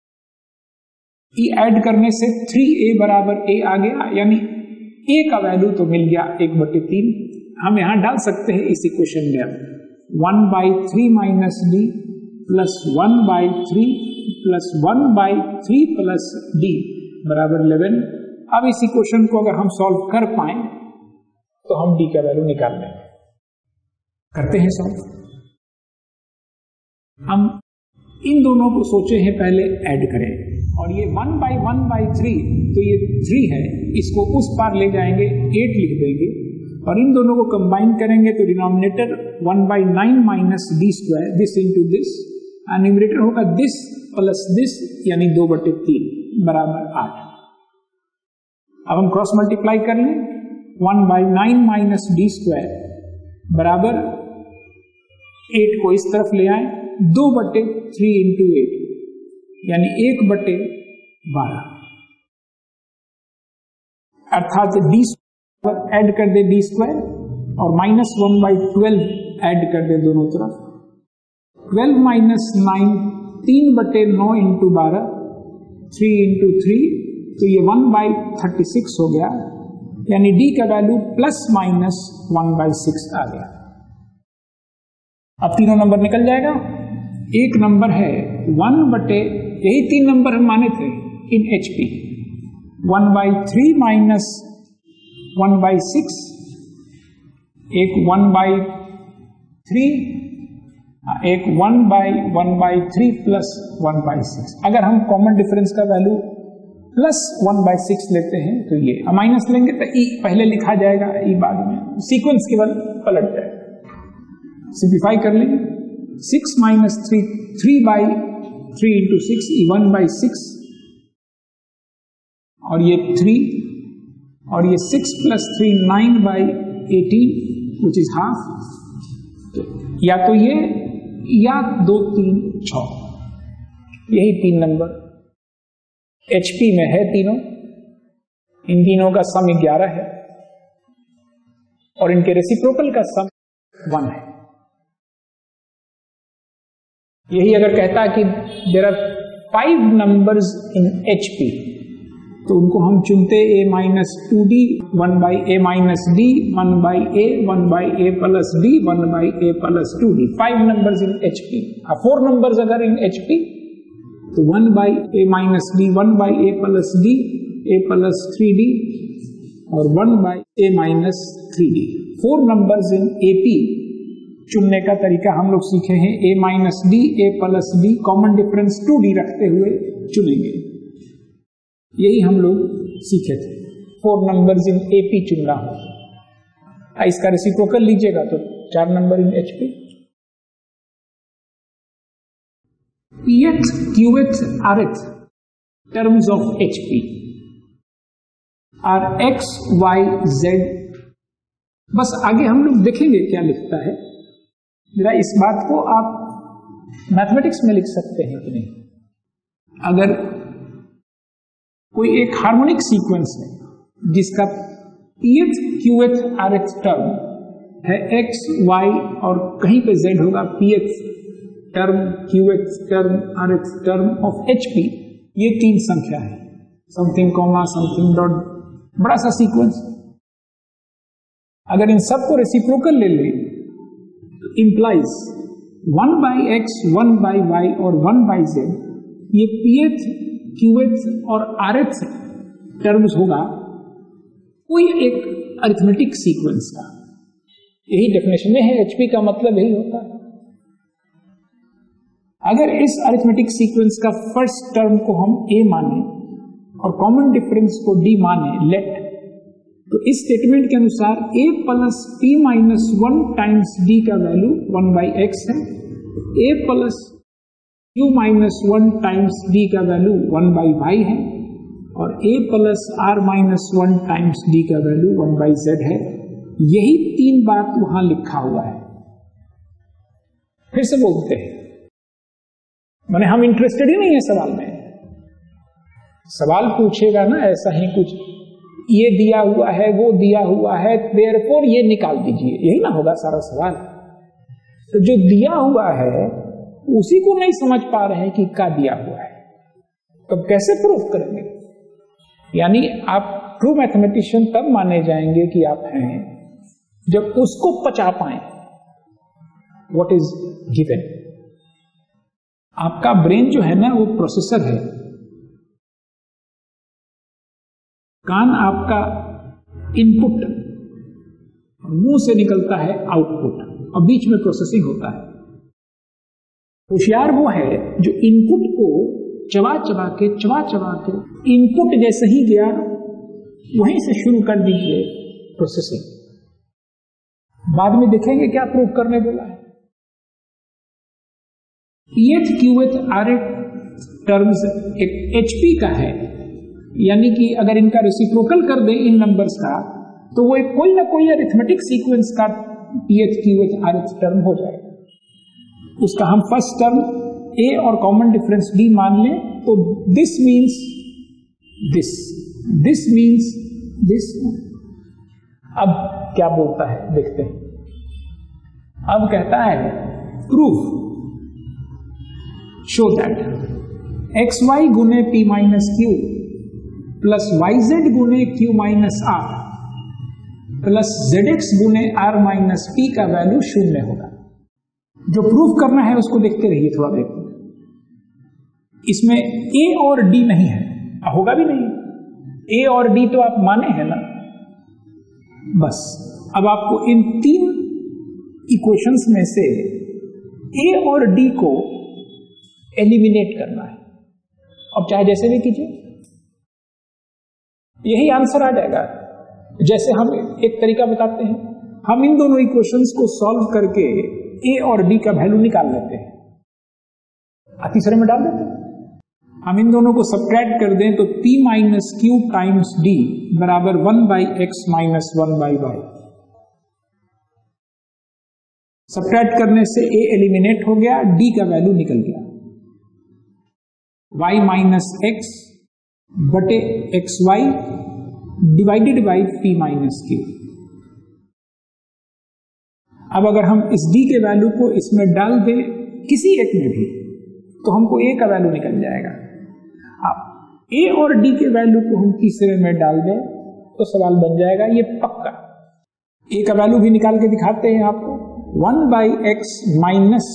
ऐड करने से 3a बराबर a आ गया, यानी a का वैल्यू तो मिल गया 1/3। हम यहां डाल सकते हैं इस इक्वेशन में, अब 1/3 minus d plus 1/3 plus 1/3 plus d बराबर 11। अब इस इक्वेशन को अगर हम सॉल्व कर पाए तो हम d का वैल्यू निकाल लेंगे। करते हैं सॉल्व। हम इन दोनों को सोचे हैं पहले ऐड करें, और ये 1/1/3 तो ये 3 है, इसको उस पार ले जाएंगे 8 लिख देंगे, और इन दोनों को कंबाइन करेंगे तो denominator 1/9 minus d square, this into this, और न्यूमरेटर होगा दिस प्लस दिस, यानी 2/3 बराबर 8। अब हम क्रॉस मल्टीप्लाई कर लें, 1/9 माइनस d स्क्वायर बराबर 8 को इस तरफ ले आए, 2/3 इंटू 8 यानी 1/12, अर्थात d ऐड कर दे d स्क्वायर और माइनस 1/12 ऐड कर दे दोनों तरफ। 12 माइनस 9 3/9 इंटू 12, 3 इंटू 3 तो ये 1/36 हो गया, यानी d का वैल्यू प्लस माइनस 1/6 आ गया। अब तीनों नंबर निकल जाएगा। एक नंबर है 1/3 यही 3 नंबर हम माने थे इन HP। 1/3 माइनस 1/6, एक 1/3, एक 1/3 प्लस 1/6। अगर हम कॉमन डिफरेंस का वैल्यू प्लस 1/6 लेते हैं तो ये माइनस लेंगे तो ई पहले लिखा जाएगा, ई बाद में, सीक्वेंस केवल पलट जाएगा। सिंप्लीफाई कर लेंगे, 6 माइनस 3, 3/3 इंटू 6, ई 1/6, और ये 3, और ये 6 प्लस 3, 9/18 विच इज हाफ। तो या तो ये या 2, 3, 6, यही 3 नंबर HP में है तीनों। इन तीनों का सम 11 है और इनके रेसिप्रोकल का सम 1 है। यही अगर कहता है कि there are 5 numbers in HP, तो उनको हम चुनते a minus 2d, 1/a minus d, 1/a, 1/a plus d, 1/a plus 2d। 5 numbers in HP। 4 numbers अगर इन HP तो 1/a minus d, 1/a plus d, a plus 3d, और 1/a minus 3d। 4 numbers in AP चुनने का तरीका हम लोग सीखे हैं, a minus d, a plus d, common difference 2d रखते हुए चुनेंगे। यही हम लोग सीखे थे। 4 नंबर्स इन AP चुनना हो, इसका रेसिप्रोकल लीजिएगा तो 4 number in HP। Pth, Qth, Rth terms of HP are X, Y, Z। बस आगे हम लोग देखेंगे क्या लिखता है। जरा इस बात को आप मैथमेटिक्स में लिख सकते हैं कि नहीं। अगर कोई एक हार्मोनिक सीक्वेंस है जिसका Pth, Qth, Rth टर्म है X, Y और कहीं पे Z होगा Pth term, Qth term, Rth term of HP, ये 3 संख्या है, समथिंग कॉमा समथिंग डॉट, बड़ा सा सीक्वेंस। अगर इन सबको रेसिप्रोकल ले ले तो इंप्लाइज 1/x, 1/y और 1/z, ये Pth, Qth और Rth टर्म्स होगा कोई एक अरिथमेटिक सीक्वेंस का। यही डेफिनेशन में है, HP का मतलब यही होता है। अगर इस अरिथमेटिक सीक्वेंस का फर्स्ट टर्म को हम a माने और कॉमन डिफरेंस को d माने, लेट, तो इस स्टेटमेंट के अनुसार a plus p minus 1 times d का वैल्यू 1/x है, a plus q minus 1 times d का वैल्यू 1/y है, और a plus r minus 1 times d का वैल्यू 1/z है। यही 3 बात वहां लिखा हुआ है। फिर से बोलते हैं, माने हम इंटरेस्टेड ही नहीं है सवाल में। सवाल पूछेगा ना ऐसा ही कुछ, ये दिया हुआ है, वो दिया हुआ है, देयरफॉर ये निकाल दीजिए, यही ना होगा सारा सवाल। तो जो दिया हुआ है उसी को नहीं समझ पा रहे हैं कि क्या दिया हुआ है, तो कैसे प्रूफ करेंगे। यानी आप ट्रू मैथमेटिशियन तब माने जाएंगे कि आप हैं जब उसको पचा पाए, व्हाट इज गिवन। आपका ब्रेन जो है ना वो प्रोसेसर है, कान आपका इनपुट, मुंह से निकलता है आउटपुट, और बीच में प्रोसेसिंग होता है। होशियार वो है जो इनपुट को चबा चबा के इनपुट जैसे ही गया वहीं से शुरू कर दीजिए प्रोसेसिंग। बाद में देखेंगे क्या प्रूव करने बोला है। Pth, Qth, Rth टर्म्स एक HP का है, यानी कि अगर इनका रेसिप्रोकल कर दें इन नंबर्स का तो वो एक कोई ना कोई अरिथमेटिक सीक्वेंस का Pth, Qth, Rth टर्म हो जाएगा। उसका हम फर्स्ट टर्म a और कॉमन डिफरेंस d मान लें तो this means this, this means this. अब क्या बोलता है देखते हैं। अब कहता है प्रूफ शो दैट xy गुने p minus q plus yz गुने q minus r plus zx गुने r माइनस p का वैल्यू 0 होगा। जो प्रूफ करना है उसको देखते रहिए थोड़ा देर। इसमें ए और डी नहीं है, होगा भी नहीं। ए और डी तो आप माने हैं ना। बस अब आपको इन तीन इक्वेशंस में से ए और डी को एलिमिनेट करना है। अब चाहे जैसे भी कीजिए, यही आंसर आ जाएगा। जैसे हम एक तरीका बताते हैं, हम इन दोनों इक्वेशंस को सॉल्व करके ए और डी का वैल्यू निकाल लेते हैं, तीसरे में डाल देते हैं। हम इन दोनों को सब्ट्रैक्ट कर दें तो p minus q times d बराबर 1/x माइनस 1/y। सब्ट्रैक्ट करने से a एलिमिनेट हो गया, d का वैल्यू निकल गया। y माइनस x बटे xy divided by p minus q. अब अगर हम इस d के वैल्यू को इसमें डाल दें किसी एक में भी, तो हमको a का वैल्यू निकल जाएगा। अब a और d के वैल्यू को हम तीसरे में डाल दें तो सवाल बन जाएगा ये पक्का। a का वैल्यू भी निकाल के दिखाते हैं आपको, 1/x minus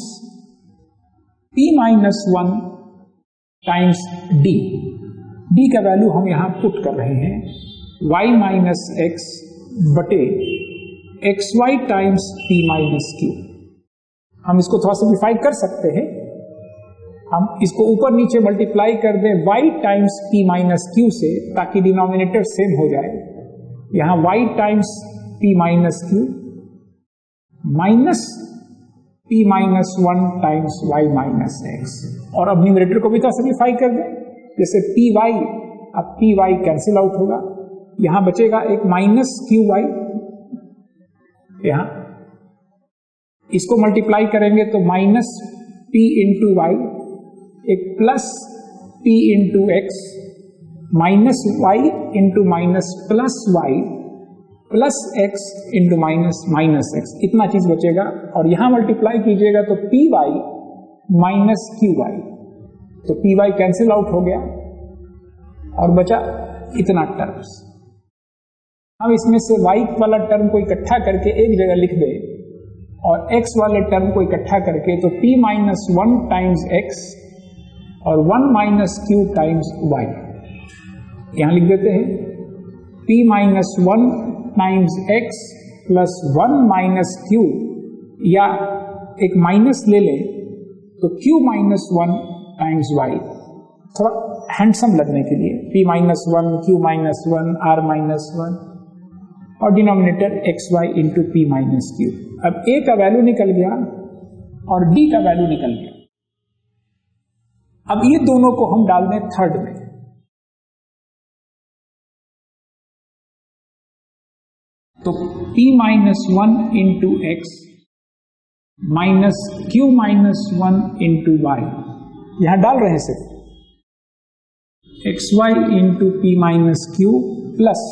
p minus 1 times d। d का वैल्यू हम यहां पुट कर रहे हैं, y माइनस x बटे xy times p minus q। हम इसको थोड़ा सिंप्लीफाई कर सकते हैं, हम इसको ऊपर नीचे मल्टीप्लाई कर दें y times p minus q से, ताकि डिनोमिनेटर सेम हो जाए। यहां y times p minus q minus p minus 1 times y minus x। और अब न्यूमरेटर को भी तो सिंप्लीफाई कर दें, जैसे py, अब py कैंसिल आउट होगा, यहां बचेगा एक माइनस qy। यहां इसको मल्टीप्लाई करेंगे तो माइनस p इंटू वाई, एक plus p into x, minus y into minus plus y, plus x into minus minus x, इतना चीज बचेगा। और यहां मल्टीप्लाई कीजिएगा तो p y minus q y, तो पी वाई कैंसिल आउट हो गया और बचा इतना टर्म्स। हम इसमें से y वाला टर्म को इकट्ठा करके एक जगह लिख दें और x वाले टर्म को इकट्ठा करके, तो p माइनस 1 टाइम्स x और 1 माइनस क्यू टाइम्स y यहां लिख देते हैं। p minus 1 times x plus 1 minus q, या एक माइनस ले लें तो q माइनस 1 टाइम्स y, थोड़ा हैंडसम लगने के लिए, p minus 1, q minus 1, r minus 1 और denominator xy into p minus q. अब a का वैल्यू निकल गया और d का वैल्यू निकल गया। अब ये दोनों को हम डाल दें थर्ड में, तो p minus 1 into x minus q minus 1 into y, यहां डाल रहे हैं सिर्फ xy into p minus q plus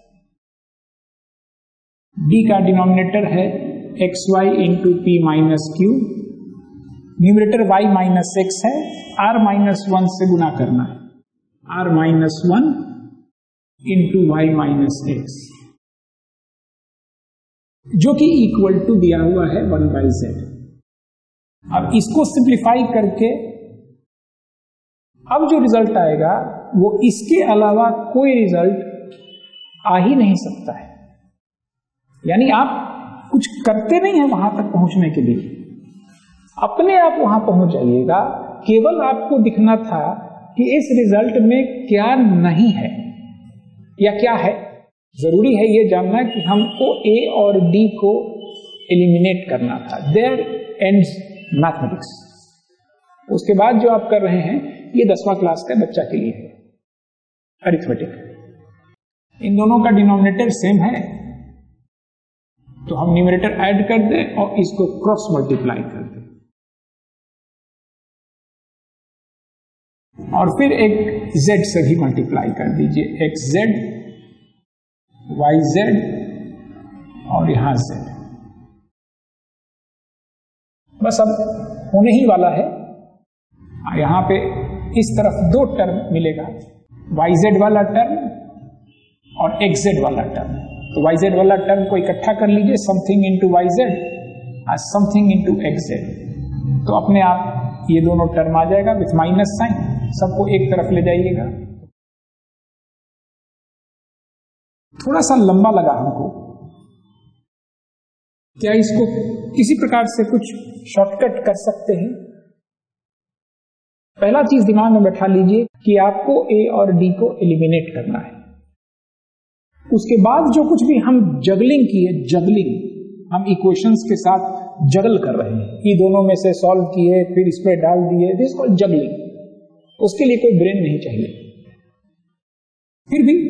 d का डिनोमिनेटर है xy into p minus q, numerator y minus x है, r माइनस 1 से गुना करना है, r minus 1 into y minus x, जो कि इक्वल टू दिया हुआ है 1/z। अब इसको सिंप्लीफाई करके अब जो रिजल्ट आएगा वो इसके अलावा कोई रिजल्ट आ ही नहीं सकता है। यानी आप कुछ करते नहीं हैं वहां तक पहुंचने के लिए, अपने आप वहां पहुंच जाइएगा। केवल आपको दिखना था कि इस रिजल्ट में क्या नहीं है या क्या है। जरूरी है ये जानना कि हमको a और d को एलिमिनेट करना था। There ends mathematics. उसके बाद जो आप कर रहे हैं ये 10वां क्लास का बच्चा के लिए है, अरिथमेटिक। इन दोनों का डिनोमिनेटर सेम है, तो हम न्यूमरेटर ऐड कर दें और इसको क्रॉस मल्टीप्लाई कर दें, और फिर एक z से भी मल्टीप्लाई कर दीजिए, xz, yz और यहां z। बस अब होने ही वाला है। यहां पे इस तरफ दो टर्म मिलेगा, yz वाला टर्म और xz वाला टर्म। तो yz वाला टर्म को इकट्ठा कर लीजिए, समथिंग इंटू yz और समथिंग इंटू xz, तो अपने आप ये दोनों टर्म आ जाएगा विथ माइनस साइन। सबको एक तरफ ले जाइएगा। थोड़ा सा लंबा लगा हमको, क्या इसको किसी प्रकार से कुछ शॉर्टकट कर सकते हैं? पहला चीज दिमाग में बैठा लीजिए कि आपको ए और डी को एलिमिनेट करना है। उसके बाद जो कुछ भी हम जगलिंग किए, हम इक्वेशंस के साथ जगल कर रहे हैं, ये दोनों में से सॉल्व किए फिर इस पे डाल दिए, दिस कॉल्ड जगलिंग। उसके लिए कोई ब्रेन नहीं चाहिए। फिर भी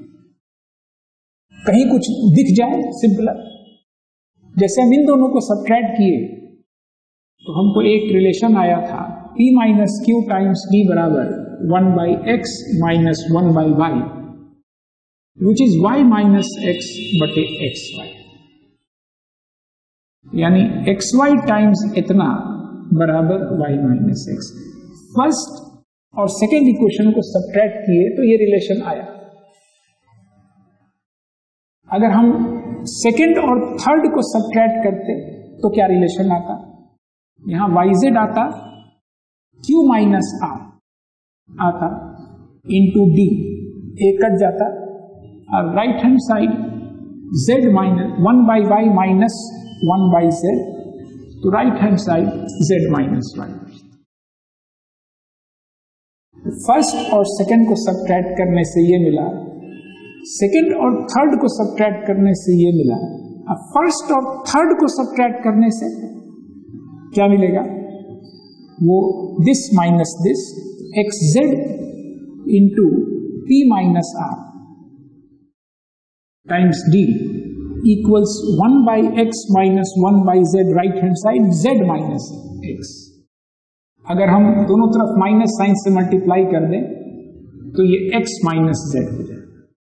कहीं कुछ दिख जाए सिंपलर, जैसे हम इन दोनों को सब्ट्रैक्ट किए तो हमको एक रिलेशन आया था P minus q times D बराबर 1/x minus 1/y, which is y minus x बटे xy, यानी xy टाइम्स इतना बराबर y माइनस x। फर्स्ट और सेकेंड इक्वेशन को सब्ट्रैक्ट किए तो ये रिलेशन आया। अगर हम सेकेंड और थर्ड को सब्ट्रैक्ट करते तो क्या रिलेशन आता? यहां yz आता q माइनस r आता इंटू d, a कट जाता और right hand side z minus 1/y minus 1/z, तो right hand side z minus y। First और सेकेंड को सब्ट्रैक्ट करने से ये मिला, सेकेंड और थर्ड को सब्ट्रैक्ट करने से ये मिला। अब फर्स्ट और थर्ड को सब्ट्रैक्ट करने से क्या मिलेगा? वो this minus this xz into p minus r times d equals 1/x minus 1/z, right hand side z minus x। अगर हम दोनों तरफ माइनस साइन से मल्टीप्लाई कर दें तो ये x माइनस z हो जाए।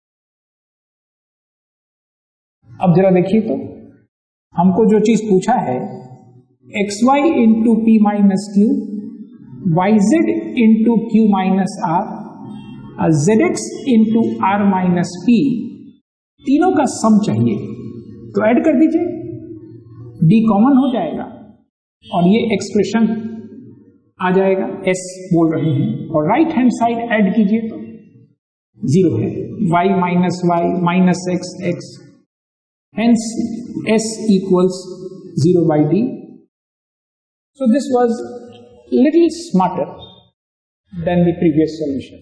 अब जरा देखिए तो हमको जो चीज पूछा है xy into p minus q, yz into q minus r, zx into r minus p, तीनों का सम चाहिए। तो ऐड कर दीजिए, d कॉमन हो जाएगा और ये एक्सप्रेशन आ जाएगा, s बोल रहे हैं, और राइट हैंड साइड ऐड कीजिए तो 0 है, y minus y minus x, hence s equals 0/d. So this was little smarter than the previous solution.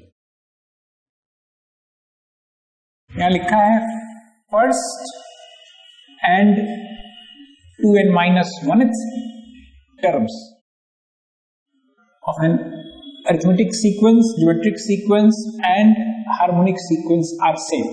यहां लिखा है first and 2n minus 1th terms of an arithmetic sequence, geometric sequence and harmonic sequence are same.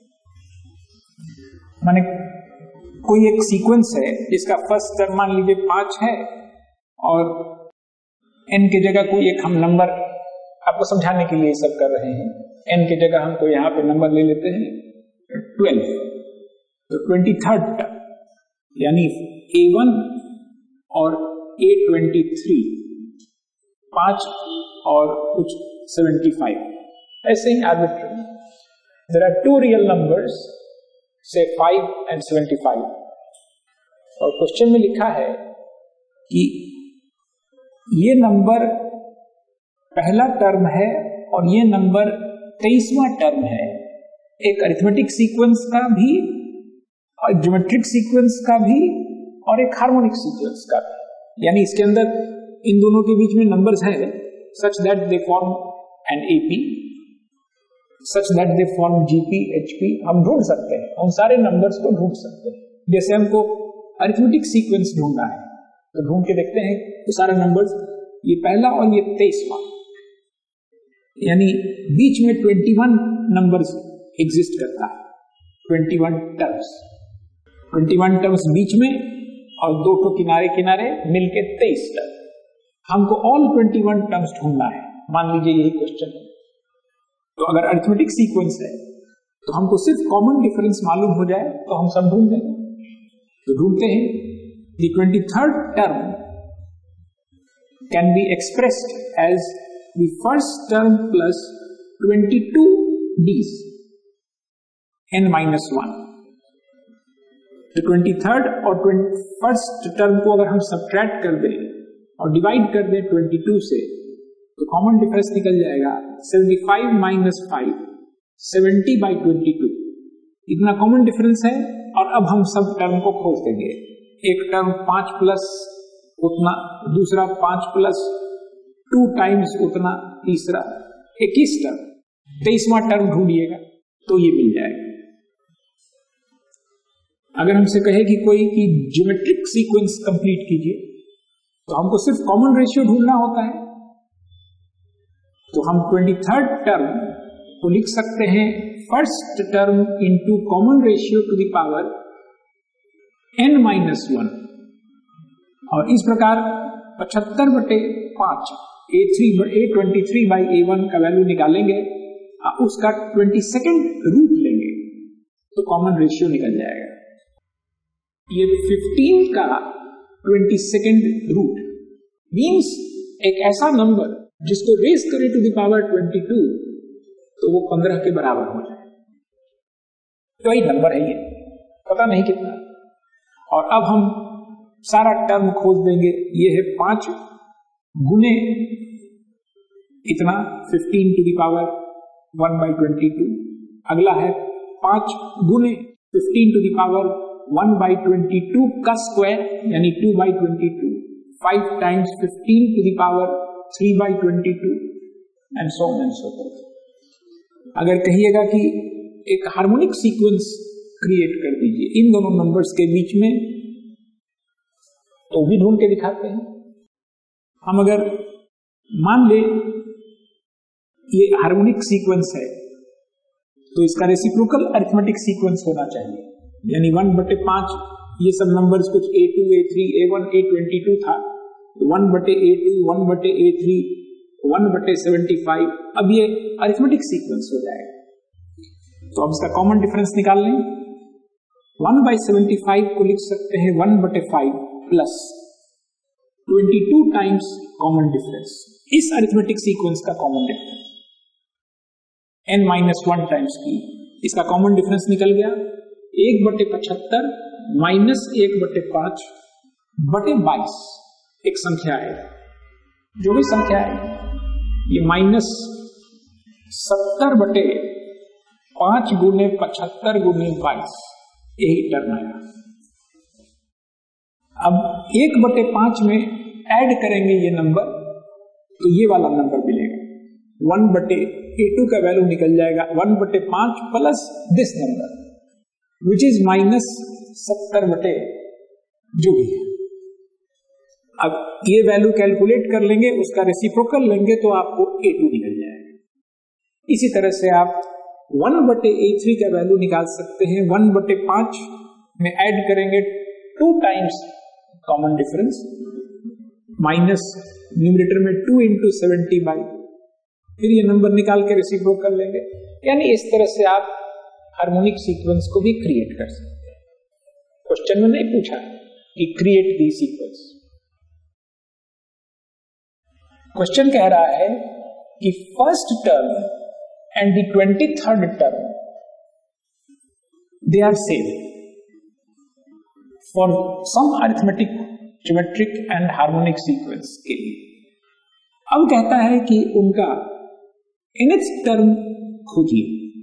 माने कोई एक sequence है जिसका first term मान लीजिए 5 है और n की जगह कोई एक हम नंबर, आपको समझाने के लिए सब कर रहे हैं, n की जगह हमको यहाँ पे नंबर ले लेते हैं 12, तो 23rd टर्म यानी A1 और A23, 5 और कुछ 75, ऐसे ही arbitrary. There are 2 real numbers, से 5 and 75, और क्वेश्चन में लिखा है कि ये नंबर पहला टर्म है और ये नंबर 23वां टर्म है, एक अरिथमेटिक सीक्वेंस का भी और ज्योमेट्रिक सीक्वेंस का भी और एक हार्मोनिक सीक्वेंस का भी, यानी इसके अंदर इन दोनों के बीच में नंबर्स हैं such that they form an AP, such that they form GP, HP. हम ढूंढ सकते हैं, उन सारे नंबर्स को ढूंढ सकते हैं। जैसे हमको अरिथमेटिक सीक्वेंस ढूंढना है तो ढूंढ के देखते हैं ये सारे नंबर्स, ये पहला और ये 23वां, यानी बीच में 21 नंबर्स एग्जिस्ट करता है, 21 टर्म्स बीच में और 2 ठो किनारे किनारे मिलके 23 टर्म। हमको ऑल 21 टर्म्स ढूंढना है, मान लीजिए यही क्वेश्चन है। तो अगर अरिथमेटिक सीक्वेंस है तो हमको सिर्फ कॉमन डिफरेंस मालूम हो जाए तो हम सब ढूंढ देंगे। तो ढूंढते हैं, the 23rd term can be expressed as the first term plus 22 d's n-1। तो 23rd और 21st टर्म को अगर हम सब्ट्रैक्ट कर दें और डिवाइड कर दें 22 से तो कॉमन डिफरेंस निकल जाएगा 75 माइनस 5, 70/22 इतना कॉमन डिफरेंस है। और अब हम सब टर्म को खोज देंगे। एक टर्म 5 प्लस उतना, दूसरा 5 प्लस 2 टाइम्स उतना, तीसरा 21 टर्म, 23वां टर्म ढूंढिएगा तो ये मिल जाएगा। अगर हमसे कहे कि कोई की ज्योमेट्रिक सीक्वेंस कंप्लीट कीजिए तो हमको सिर्फ कॉमन रेशियो ढूंढना होता है। तो हम 23rd टर्म को लिख सकते हैं first term into common ratio to the power n-1, और इस प्रकार 75/5 A23/A1 का वैल्यू निकालेंगे और उसका 22nd रूट लेंगे तो कॉमन रेशियो निकल जाएगा। ये 15 का 22nd रूट मीन्स एक ऐसा नंबर जिसको रेज करें टू द पावर 22 तो वो 15 के बराबर हो जाए। तो वही नंबर है ये, पता नहीं कितना। और अब हम सारा टर्म खोज देंगे। ये है 5 गुने इतना 15 टू द पावर 1/22। अगला है 5 गुने 15 टू द पावर 1/22 का स्क्वायर यानी 2/22, 5 times 15 to the power 3/22 and so on and so forth. अगर कहिएगा कि एक हार्मोनिक सीक्वेंस क्रिएट कर दीजिए इन दोनों नंबर्स के बीच में, तो भी ढूंढ के दिखाते हैं हम। अगर मान ले ये हार्मोनिक सीक्वेंस है तो इसका रेसिप्रोकल अरिथमेटिक सीक्वेंस होना चाहिए, यानी 1/5 ये सब नंबर्स कुछ A2, A3, A1, A22 था, 1/A2, 1/A3, 1/75, अब ये अरिथमेटिक सीक्वेंस हो जाएगा। तो अब इसका कॉमन डिफरेंस निकाल लें। 1/75 को लिख सकते हैं 1/5 प्लस 22 टाइम्स कॉमन डिफरेंस, इस अरिथमेटिक सीक्वेंस का कॉमन डिफरेंस n-1 टाइम्स की, इसका कॉमन डिफरेंस निकल गया 1/75 माइनस 1/5/22। एक संख्या है, जो भी संख्या है, ये माइनस 70/5 गुने 75 गुने 22, यही टर्म आया। अब 1/5 में ऐड करेंगे ये नंबर तो ये वाला नंबर मिलेगा, 1/A2 का वैल्यू निकल जाएगा 1/5 plus this number which is minus 70 जो भी है। अब ये वैल्यू कैलकुलेट कर लेंगे, उसका रेसिप्रोकल लेंगे तो आपको A2 निकल जाएगा। इसी तरह से आप 1/A3 का वैल्यू निकाल सकते हैं, 1/5 में ऐड करेंगे 2 times common difference minus numerator में 2 × 70/, फिर ये नंबर निकाल के रेसिप्रोकल लेंगे। यानी इस तरह से आप हार्मोनिक सीक्वेंस को भी क्रिएट कर सकते हैं। क्वेश्चन में नहीं पूछा कि क्रिएट दी सीक्वेंस, क्वेश्चन कह रहा है कि first term and the 23rd term they are same for some arithmetic, geometric and harmonic sequence के लिए। अब कहता है कि उनका nth टर्म खोजिए।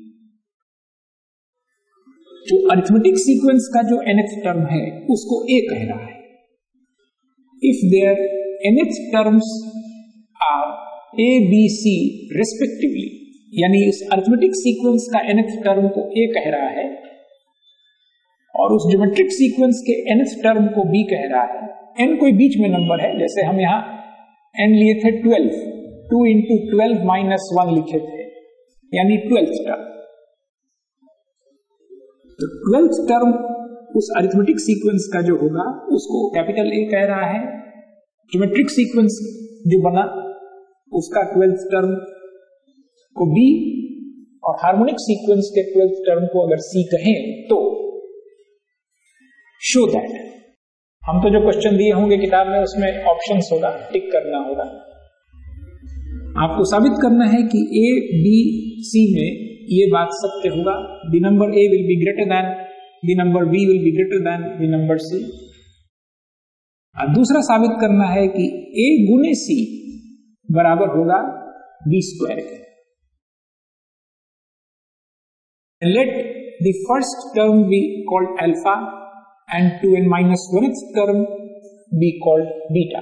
जो अरिथमेटिक सीक्वेंस का जो nth टर्म है उसको A कह रहा है। If their nth terms are A, B, C respectively, यानी इस अरिथमेटिक सीक्वेंस का nth टर्म को A कह रहा है और उस ज्योमेट्रिक सीक्वेंस के nth टर्म को B कह रहा है। n कोई बीच में नंबर है, जैसे हम यहां n लिए थे 12, 2 × 12 - 1 लिखे थे, यानी 12th टर्म। तो 12th टर्म उस अरिथमेटिक सीक्वेंस का जो होगा उसको कैपिटल A कह रहा है। ज्योमेट्रिक सीक्वेंस जो बना उसका 12th टर्म को B, और हार्मोनिक सीक्वेंस के 12th टर्म को अगर C कहें तो शो दैट। हम तो जो क्वेश्चन दिए होंगे किताब में उसमें ऑप्शंस होगा, टिक करना होगा। आपको साबित करना है कि A, B, C में ये बात सत्य होगा। The number A will be greater than the number B will be greater than the number C। और दूसरा साबित करना है कि A गुने C बराबर होगा b स्क्वायर के। Let the first term be called alpha and 2n minus 1th term be called beta.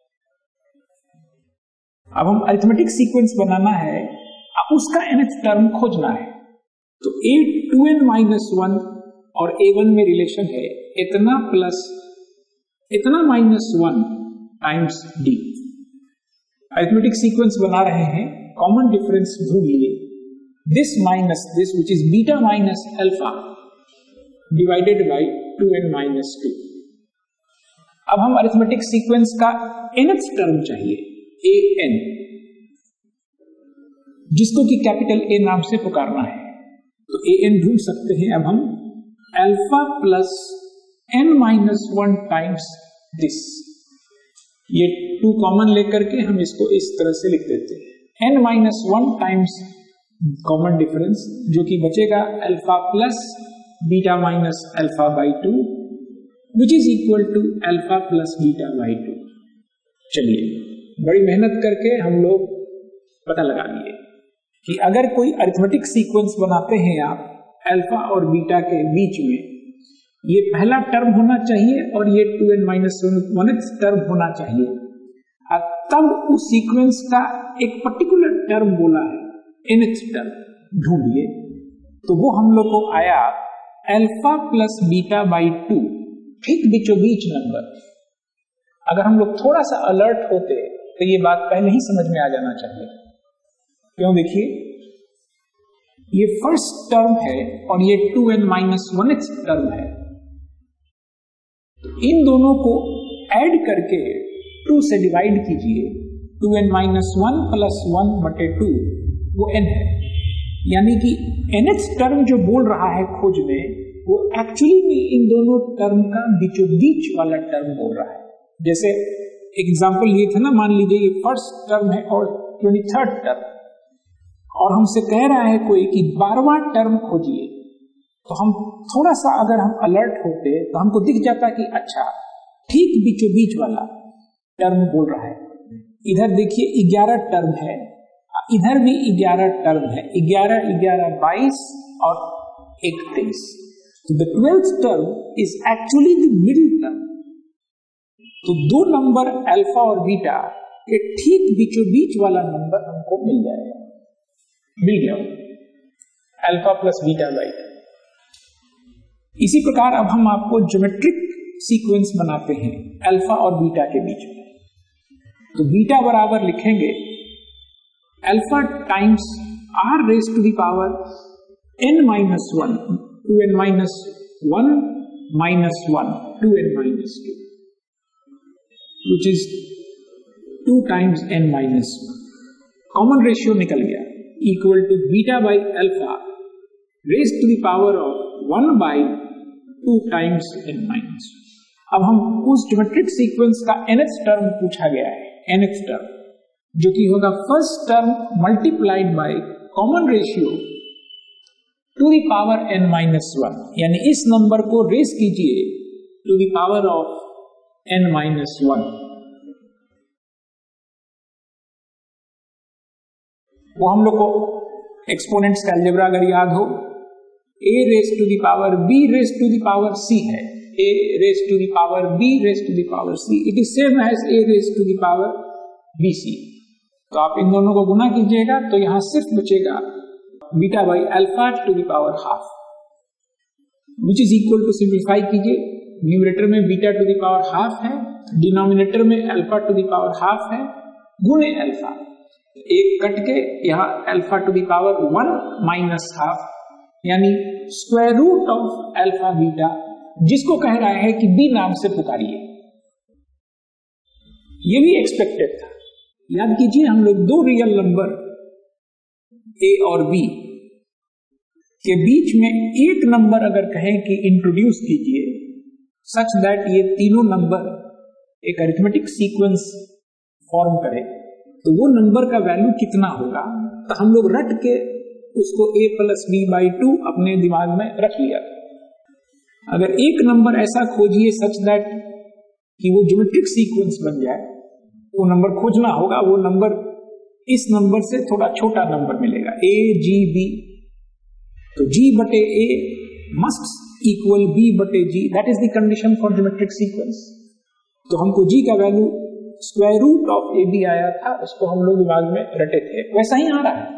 अब हम अरिथमेटिक सीक्वेंस बनाना है, अब उसका nth टर्म खोजना है, तो a 2n minus 1 और a1 में रिलेशन है इतना प्लस इतना minus 1 times d। Arithmetic sequence बना रहे हैं, कॉमन डिफरेंस ढूंढिए, this minus this which is beta minus alpha divided by 2n minus 2। अब हम अरिथमेटिक सीक्वेंस का nth टर्म चाहिए an, जिसको कि कैपिटल A नाम से पुकारना है, तो an ढूंढ सकते हैं। अब हम alpha plus n minus 1 times this, ये 2 कॉमन लेकर के हम इसको इस तरह से लिख देते हैं, n minus 1 times common difference, जो कि बचेगा alpha plus beta minus alpha by 2 which is equal to alpha plus beta by 2। चलिए बड़ी मेहनत करके हम लोग पता लगा लिए कि अगर कोई अरिथमेटिक सीक्वेंस बनाते हैं आप अल्फा और बीटा के बीच में, ये पहला टर्म होना चाहिए और ये 2n माइनस 1th टर्म होना चाहिए, और तब उस सीक्वेंस का एक पर्टिकुलर टर्म बोला है nth टर्म ढूंढिए, तो वो हम लोग को आया अल्फा प्लस बीटा बाई 2, ठीक बीचों बीच नंबर। अगर हम लोग थोड़ा सा अलर्ट होते तो ये बात पहले ही समझ में आ जाना चाहिए। क्यों? देखिए ये फर्स्ट टर्म है और ये 2n माइनस 1th टर्म है, तो इन दोनों को ऐड करके 2 से डिवाइड कीजिए, 2n माइनस 1 प्लस 1 बटे 2 वो n है, यानी कि nth टर्म जो बोल रहा है खोजने, वो एक्चुअली में इन दोनों टर्म का बीचों बीच वाला टर्म बोल रहा है। जैसे एग्जांपल ये था ना, मान लीजिए ये फर्स्ट टर्म है और 23rd टर्म, और हमसे कह रहा है कोई कि 12वां टर्म खोजिए, तो हम थोड़ा सा अगर हम अलर्ट होते तो हमको दिख जाता कि अच्छा ठीक बीचों बीच वाला टर्म बोल रहा है। इधर देखिए 11 टर्म है, इधर भी 11 टर्म है, 11 11 22 और 31, तो the 12th term is actually the middle term. तो दो नंबर अल्फा और बीटा के ठीक बीचों बीच वाला नंबर हमको मिल जाएगा, मिल गया अल्फा प्लस बीटा बाई। इसी प्रकार अब हम आपको ज्योमेट्रिक सीक्वेंस बनाते हैं अल्फा और बीटा के बीच में, तो बीटा बराबर लिखेंगे alpha times r raise to the power n minus 1, 2n minus 1 minus 1, 2n minus 2, which is 2 times n minus 1। Common ratio निकल गया, equal to beta by alpha raise to the power of 1 by 2 times n minus 1। अब हम उस geometric sequence का nth term पूछा गया है, nth term जो कि होगा first term multiplied by common ratio to the power n minus 1, यानी इस नंबर को रेज कीजिए to the power of n minus 1। वो हम लोग को एक्सपोनेंट्स का अलजेब्रा अगर याद हो, a raise to the power b raise to the power c है, a raise to the power b raise to the power c, it is same as a raise to the power bc। तो आप इन दोनों को गुना कीजिएगा तो यहां सिर्फ बचेगा beta by alpha to the power half, which is equal to, simplify कीजिए, न्यूमरेटर में beta to the power half है, डिनोमिनेटर में alpha to the power half है, गुने अल्फा, एक कट के यहाँ alpha to the power 1 minus half, यानी square root of alpha beta, जिसको कह रहा है कि बी नाम से पुकारिए। ये भी एक्सपेक्टेड था। याद कीजिए हम लोग दो रियल नंबर ए और बी के बीच में एक नंबर अगर कहें कि इंट्रोड्यूस कीजिए सच दैट ये तीनों नंबर एक अरिथमेटिक सीक्वेंस फॉर्म करे, तो वो नंबर का वैल्यू कितना होगा, तो हम लोग रट के उसको a प्लस बी बाई 2 अपने दिमाग में रख लिया। अगर एक नंबर ऐसा खोजिए सच दैट कि वो ज्योमेट्रिक सीक्वेंस बन जाए, वो नंबर खोजना होगा, वो नंबर इस नंबर से थोड़ा छोटा नंबर मिलेगा, ए जी बी। तो जी बटे ए मस्ट इक्वल बी बटे G, that is the condition for geometric sequence. तो हमको जी का value square root of A B आया था, उसको हम लोग दिमाग में रटे थे, वैसा ही आ रहा है।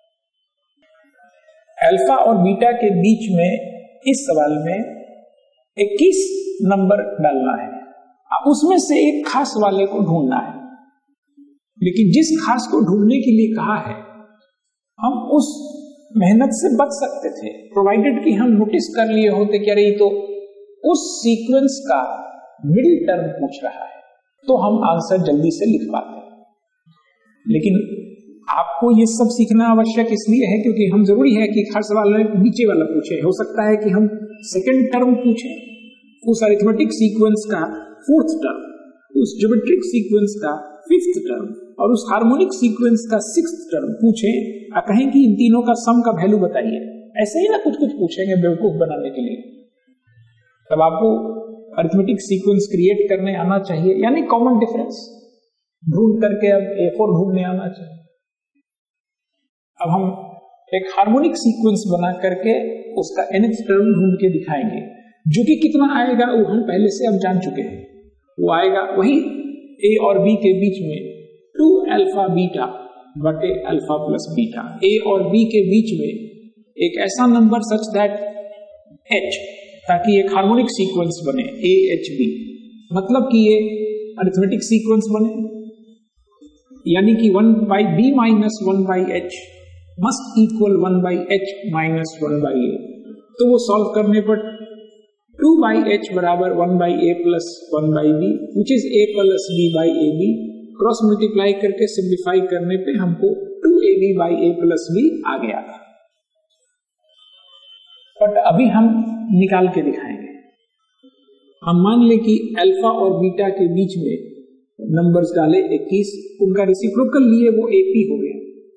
अल्फा और बीटा के बीच में इस सवाल में 21 नंबर डालना है, उसमें से एक खास वाले को ढूंढना है। लेकिन जिस खास को ढूंढने के लिए कहा है, हम उस मेहनत से बच सकते थे, प्रोवाइडेड कि हम नोटिस कर लिए होते कि अरे तो उस सीक्वेंस का मिडिल टर्म पूछ रहा है, तो हम आंसर जल्दी से लिख पाते। लेकिन आपको ये सब सीखना आवश्यक इसलिए है क्योंकि हम जरूरी है कि हर सवाल में नीचे वाला पूछे। हो सकता है कि हम सेकंड टर्म पूछे, उस अरिथमेटिक सीक्वेंस का फोर्थ टर्म, उस ज्योमेट्रिक सीक्वेंस का फिफ्थ टर्म और उस हार्मोनिक सीक्वेंस का सिक्स्थ टर्म पूछे, कहें कि इन तीनों का सम का वैल्यू बताइए। ऐसे ही ना कुछ कुछ पूछेंगे बेवकूफ बनाने के लिए। तब आपको अरिथमेटिक सीक्वेंस क्रिएट करने आना चाहिए, यानी कॉमन डिफरेंस ढूंढ करके अब A4 ढूंढने आना चाहिए। अब हम एक हार्मोनिक सीक्वेंस बना करके उसका nth टर्म ढूंढ के दिखाएंगे, जो कि कितना आएगा वो हम पहले से अब जान चुके हैं। वो आएगा वही A और B के बीच में 2 अल्फा बीटा बटे अल्फा प्लस बीटा। A और B के बीच में एक ऐसा नंबर सच दैट H, ताकि एक हार्मोनिक सीक्वेंस बने AHB, मतलब कि ये अरिथमेटिक सीक्वेंस बने, यानी कि 1 by B minus 1 by H must equal 1 by H minus 1 by A। तो वो सॉल्व करने पर 2 by H बराबर 1 by A plus 1 by B, which is A plus B by AB। Cross multiply करके simplify करने पे हमको 2AB by A plus B आ गया था। बट अभी हम निकाल के दिखाएंगे। हम मान ले कि अल्फा और बीटा के बीच में नंबर्स डाले 21, उनका रेसिप्रोकल लिए वो AP हो गया।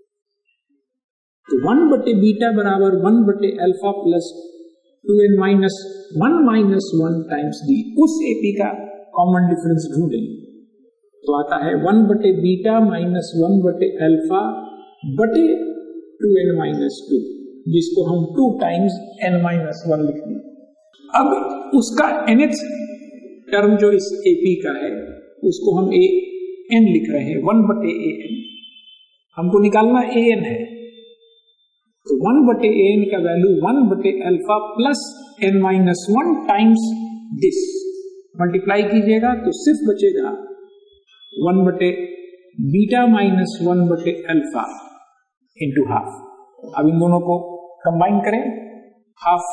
तो 1 बटे बीटा बराबर 1 बटे alpha plus 2n minus 1 minus 1 times d. उस AP का कॉमन डिफरेंस ढूंढें तो आता है 1 बटे बीटा माइनस 1 बटे अल्फा बटे 2n माइनस 2, जिसको हम 2 टाइम्स n माइनस 1 लिख दें। अब उसका nth टर्म जो इस AP का है उसको हम an लिख रहे हैं, 1 बटे an। हमको निकालना an है, तो 1 बटे an का वैल्यू 1 बटे alpha plus n minus 1 times this. Multiply कीजिएगा तो सिर्फ बचेगा 1 बटे बीटा माइनस 1 बटे अल्फा इंटू हाफ। अब इन दोनों को कंबाइन करें, हाफ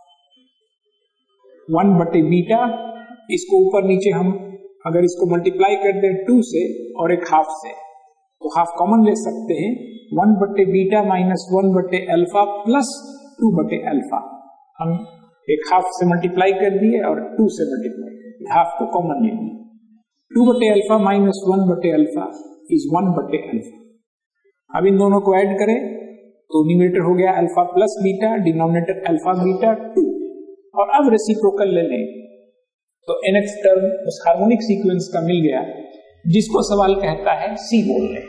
1 बटे बीटा, इसको ऊपर नीचे हम अगर इसको मल्टीप्लाई कर दें 2 से और एक हाफ से, तो हाफ कॉमन ले सकते हैं। 1 बटे बीटा माइनस 1 बटे अल्फा प्लस 2 बटे अल्फा, हम एक हाफ से मल्टीप्लाई कर दिए और 2 से मल्टीप्लाई कर दिए, हाफ को कॉमन ले लिया। 2 बटे अल्फा माइनस 1 बटे अल्फा इज 1 बटे अल्फा। अब इन दोनों को ऐड करें तो न्यूमरेटर हो गया alpha plus beta, denominator alpha beta 2। और अब रेसिप्रोकल ले लें तो nth टर्म उस हार्मोनिक सीक्वेंस का मिल गया, जिसको सवाल कहता है C बोल रहे।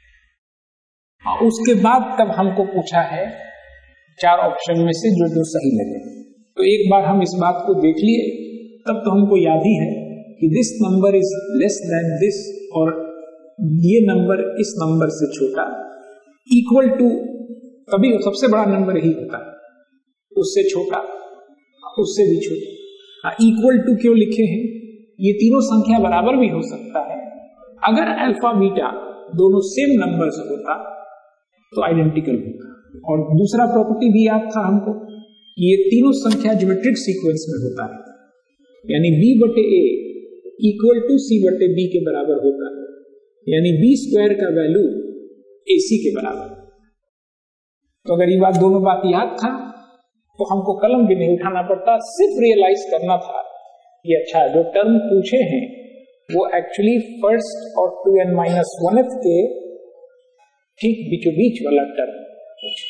उसके बाद तब हमको पूछा है 4 ऑप्शन में से जो सही लगे। तो एक बार हम इस बात को देख लिए, तब तो हमको याद ही है कि this number is less than this, और ये नंबर इस नंबर से छोटा, इक्वल टू, तभी सबसे बड़ा नंबर यही होता है, उससे छोटा, उससे भी छोटा। इक्वल टू क्यों लिखे हैं? ये तीनों संख्या बराबर भी हो सकता है। अगर अल्फा बीटा दोनों सेम नंबर्स होता तो आइडेंटिकल होता। और दूसरा प्रॉपर्टी भी याद था हमको, ये तीनों संख्या ज्योमेट्रिक सीक्वेंस में होता है, यानी b बटे a इक्वल टू c बटे b के बराबर होता है, यानी b स्क्वायर का वैल्यू ac के बराबर। तो अगर ये दोनों बात याद था तो हमको कलम भी नहीं उठाना पड़ता, सिर्फ रियलाइज करना था कि अच्छा जो टर्म पूछे हैं वो एक्चुअली फर्स्ट और 2n माइनस 1th के ठीक बीचों बीच वाला टर्म पूछे।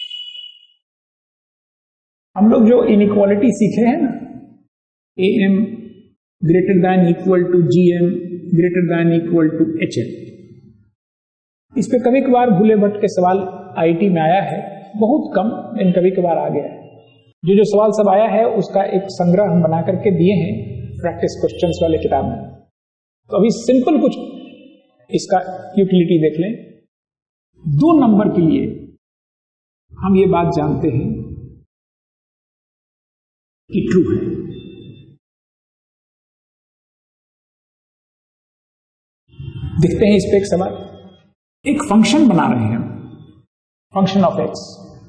हम लोग जो इनइक्वालिटी सीखे हैं ना, am greater than equal to gm greater than equal to hm, इस पे कभी कभार भूले भट्ट के सवाल आईटी में आया है, बहुत कम, इन कभी कभार आ गया है। जो सवाल सब आया है उसका एक संग्रह हम बना करके दिए हैं प्रैक्टिस क्वेश्चंस वाले किताब में। तो अभी सिंपल कुछ इसका यूटिलिटी देख लें। 2 नंबर के लिए हम ये बात जानते हैं कि ट्रू है। देखते हैं इस पे एक सवाल। एक फंक्शन बना रहे हैं हम, function of x,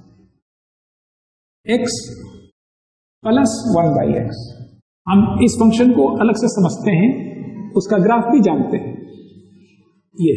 x plus 1/x। हम इस फंक्शन को अलग से समझते हैं, उसका ग्राफ भी जानते हैं। ये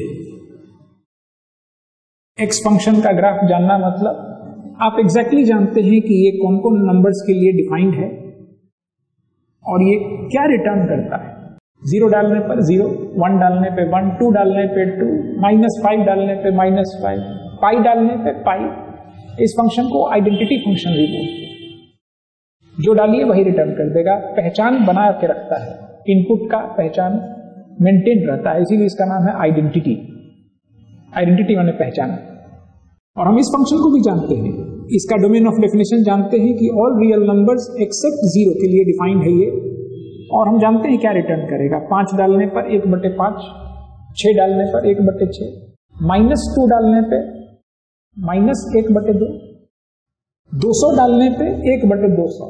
एक्स फंक्शन का ग्राफ जानना मतलब आप एग्जैक्टली जानते हैं कि ये कौन कौन नंबर्स के लिए डिफाइंड है और ये क्या रिटर्न करता है। 0 डालने पर 0, 1 डालने पे 1, 2 डालने पे 2, -5 डालने पे -5, पाई डालने पे पाई। इस फंक्शन को आइडेंटिटी फंक्शन भी बोलते हैं। जो डालिए वही रिटर्न कर देगा, पहचान बना के रखता है, इनपुट का पहचान मेंटेन रहता है, इसीलिए इसका नाम है आइडेंटिटी। आइडेंटिटी माने पहचान। और हम इस फंक्शन को भी जानते हैं, इसका डोमेन ऑफ डेफिनेशन जानते हैं कि ऑल रियल नंबर्स एक्सेप्ट 0 के लिए डिफाइंड है ये। और हम जानते हैं क्या रिटर्न करेगा। 5 डालने पर 1/5, 6 डालने पर 1/6, -2 डालने पे -1/2, 200 डालने पे 1/200।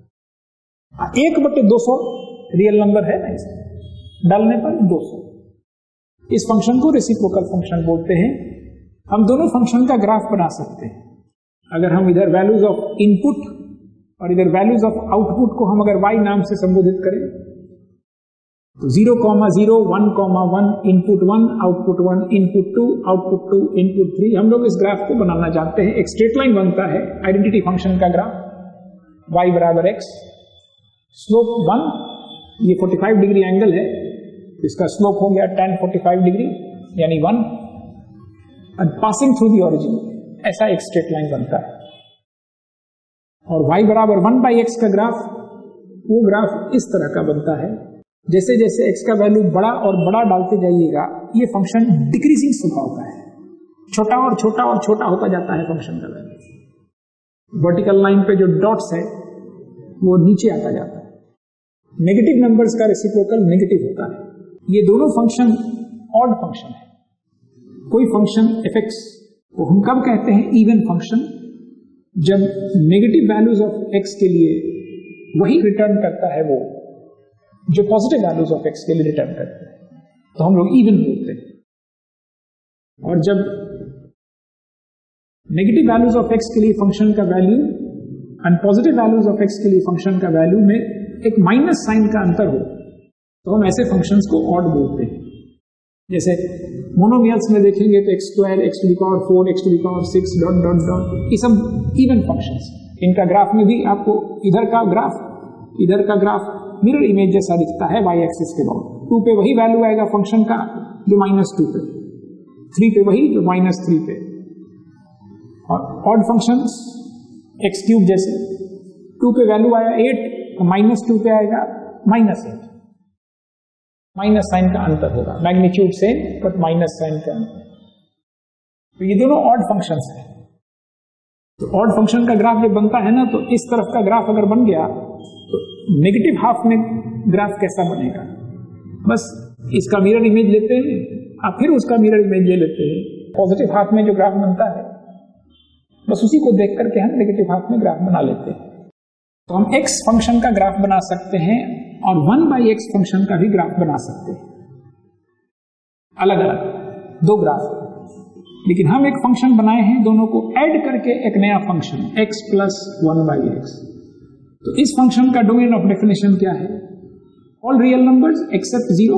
1/200 रियल नंबर है ना, इसे डालने पर 200। इस फंक्शन को रेसिप्रोकल फंक्शन बोलते हैं। हम दोनों फंक्शन का ग्राफ बना सकते हैं। अगर हम इधर वैल्यूज ऑफ इनपुट और इधर वैल्यूज ऑफ आउटपुट को हम अगर y नाम से संबोधित करें तो 0,0, 1,1, input 1, output 1, input 2, output 2, input 3। हम लोग इस ग्राफ को बनाना जानते हैं। एक स्ट्रेट लाइन बनता है आइडेंटिटी फंक्शन का ग्राफ, y = x, स्लोप 1, ये 45 डिग्री एंगल है, इसका स्लोप हो गया tan 45 डिग्री यानी 1, and passing through the origin, ऐसा एक स्ट्रेट लाइन बनता है। और y = 1/x का ग्राफ, वो ग्राफ इस तरह का बनता है। जैसे जैसे x का वैल्यू बड़ा और बड़ा डालते जाइएगा, ये फंक्शन डिक्रीजिंग स्वभाव का है, छोटा और छोटा और छोटा होता जाता है फंक्शन का वैल्यू। वर्टिकल लाइन पे जो डॉट्स है वो नीचे आता जाता है। नेगेटिव नंबर्स का रेसिप्रोकल नेगेटिव होता है। ये दोनों फंक्शन ऑड फंक्शन है। कोई फंक्शन f(x) को हम कब कहते हैं इवन फंक्शन, जब नेगेटिव वैल्यूज ऑफ x के लिए वही रिटर्न करता है वो जो पॉजिटिव वैल्यूज ऑफ x के लिए रिटर्न करता है, तो हम लोग इवन बोलते हैं। और जब नेगेटिव वैल्यूज ऑफ x के लिए फंक्शन का वैल्यू और पॉजिटिव वैल्यूज ऑफ x के लिए फंक्शन का वैल्यू में एक माइनस साइन का अंतर हो, तो हम ऐसे फंक्शंस को ऑड बोलते हैं। जैसे मोनोमियल्स में देखेंगे तो x² x⁴ x⁶ ... ये सब इवन फंक्शंस। इनका ग्राफ में भी आपको इधर का ग्राफ मिरर इमेज जैसा दिखता है y एक्सिस के बाद। 2 पे वही वैल्यू आएगा फंक्शन का जो -2 पे, 3 पे वही जो -3 पे। और ऑड फंक्शंस x³ जैसे 2 पे वैल्यू आया 8 तो -2 पे आएगा -8, माइनस साइन का अंतर होगा, magnitude same but minus sign का अंतर। तो ये दोनों ऑड फंक्शंस हैं। तो ऑड फंक्शन का ग्राफ जब बनता है ना, तो इस तरफ का ग्राफ अगर बन गया तो नेगेटिव हाफ में ग्राफ कैसा बनेगा, बस इसका मिरर इमेज लेते हैं और फिर उसका मिरर इमेज ले लेते हैं। पॉजिटिव हाफ में जो ग्राफ बनता है बस उसी को देख करके हम नेगेटिव हाफ में ग्राफ बना लेते हैं। तो हम x फंक्शन का ग्राफ बना सकते हैं और 1/x फंक्शन का भी ग्राफ बना सकते हैं, अलग अलग 2 ग्राफ। लेकिन हम एक फंक्शन बनाए हैं, दोनों को ऐड करके एक नया फंक्शन x + 1/x। तो इस फंक्शन का डोमेन ऑफ डेफिनेशन क्या है? All real numbers except 0।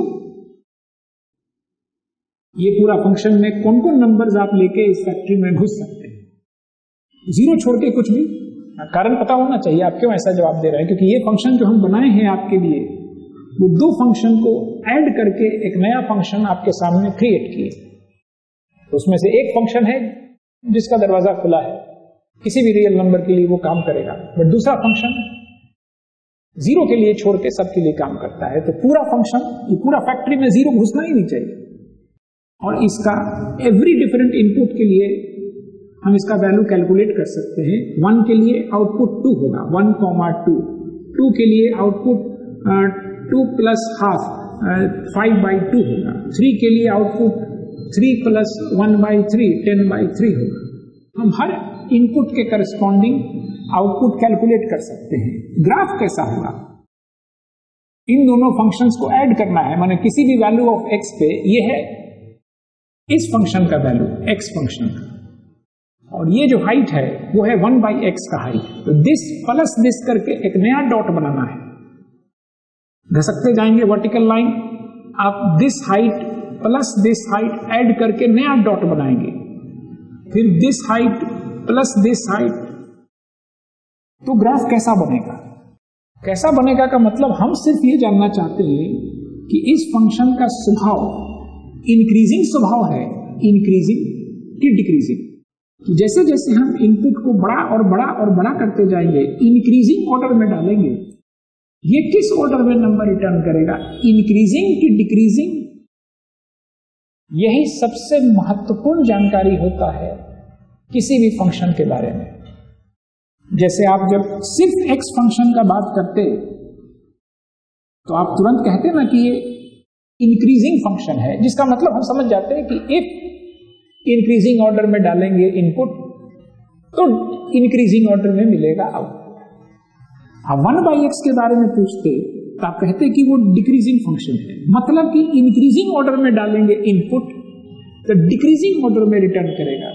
ये पूरा फंक्शन में कौन कौन नंबर्स आप लेके इस फैक्ट्री में घुस सकते हैं, 0 छोड़ के कुछ भी। कारण पता होना चाहिए आप क्यों ऐसा जवाब दे रहे हैं, क्योंकि ये फंक्शन जो हम बनाए हैं आपके लिए, वो 2 फंक्शन को ऐड करके एक नया फंक्शन आपके सामने क्रिएट किए। तो उसमें से एक फंक्शन है जिसका दरवाजा खुला है, किसी भी रियल नंबर के लिए वो काम करेगा, बट दूसरा फंक्शन 0 के लिए छोड़ के सबके लिए काम करता है। तो पूरा फंक्शन, ये पूरा फैक्ट्री में 0 घुसना ही नहीं चाहिए। और इसका एवरी डिफरेंट इनपुट के लिए हम इसका वैल्यू कैलकुलेट कर सकते हैं। 1 के लिए आउटपुट 2 होगा, 1,2। 2 के लिए आउटपुट 2 प्लस हाफ 5/2 होगा। 3 के लिए आउटपुट 3 प्लस 1/3 10/3 होगा। हम हर इनपुट के करस्पॉन्डिंग आउटपुट कैलकुलेट कर सकते हैं। ग्राफ कैसा होगा? इन दोनों फंक्शंस को ऐड करना है, माने किसी भी वैल्यू ऑफ x पे ये है इस फंक्शन का वैल्यू x फंक्शन का, और ये जो हाइट है वो है 1/x का हाइट। तो दिस प्लस दिस करके एक नया डॉट बनाना है। घसकते जाएंगे वर्टिकल लाइन, आप this height plus this height add करके नया डॉट बनाएंगे, फिर this height plus this height. तो ग्राफ कैसा बनेगा? कैसा बनेगा का मतलब हम सिर्फ ये जानना चाहते हैं कि इस फंक्शन का स्वभाव इंक्रीजिंग स्वभाव है, इंक्रीजिंग कि डिक्रीजिंग। तो जैसे जैसे हम इनपुट को बड़ा और बड़ा और बड़ा करते जाएंगे, इंक्रीजिंग ऑर्डर में डालेंगे, ये किस ऑर्डर में नंबर रिटर्न करेगा, इंक्रीजिंग कि डिक्रीजिंग? यही सबसे महत्वपूर्ण जानकारी होता है किसी भी फंक्शन के बारे में। जैसे आप जब सिर्फ x फंक्शन का बात करते तो आप तुरंत कहते ना कि ये इंक्रीजिंग फंक्शन है, जिसका मतलब हम समझ जाते हैं कि इफ इंक्रीजिंग ऑर्डर में डालेंगे इनपुट तो इंक्रीजिंग ऑर्डर में मिलेगा आउटपुट। आप 1/x के बारे में पूछते तो आप कहते कि वो डिक्रीजिंग फंक्शन है, मतलब कि इंक्रीजिंग ऑर्डर में डालेंगे इनपुट तो डिक्रीजिंग ऑर्डर में रिटर्न करेगा।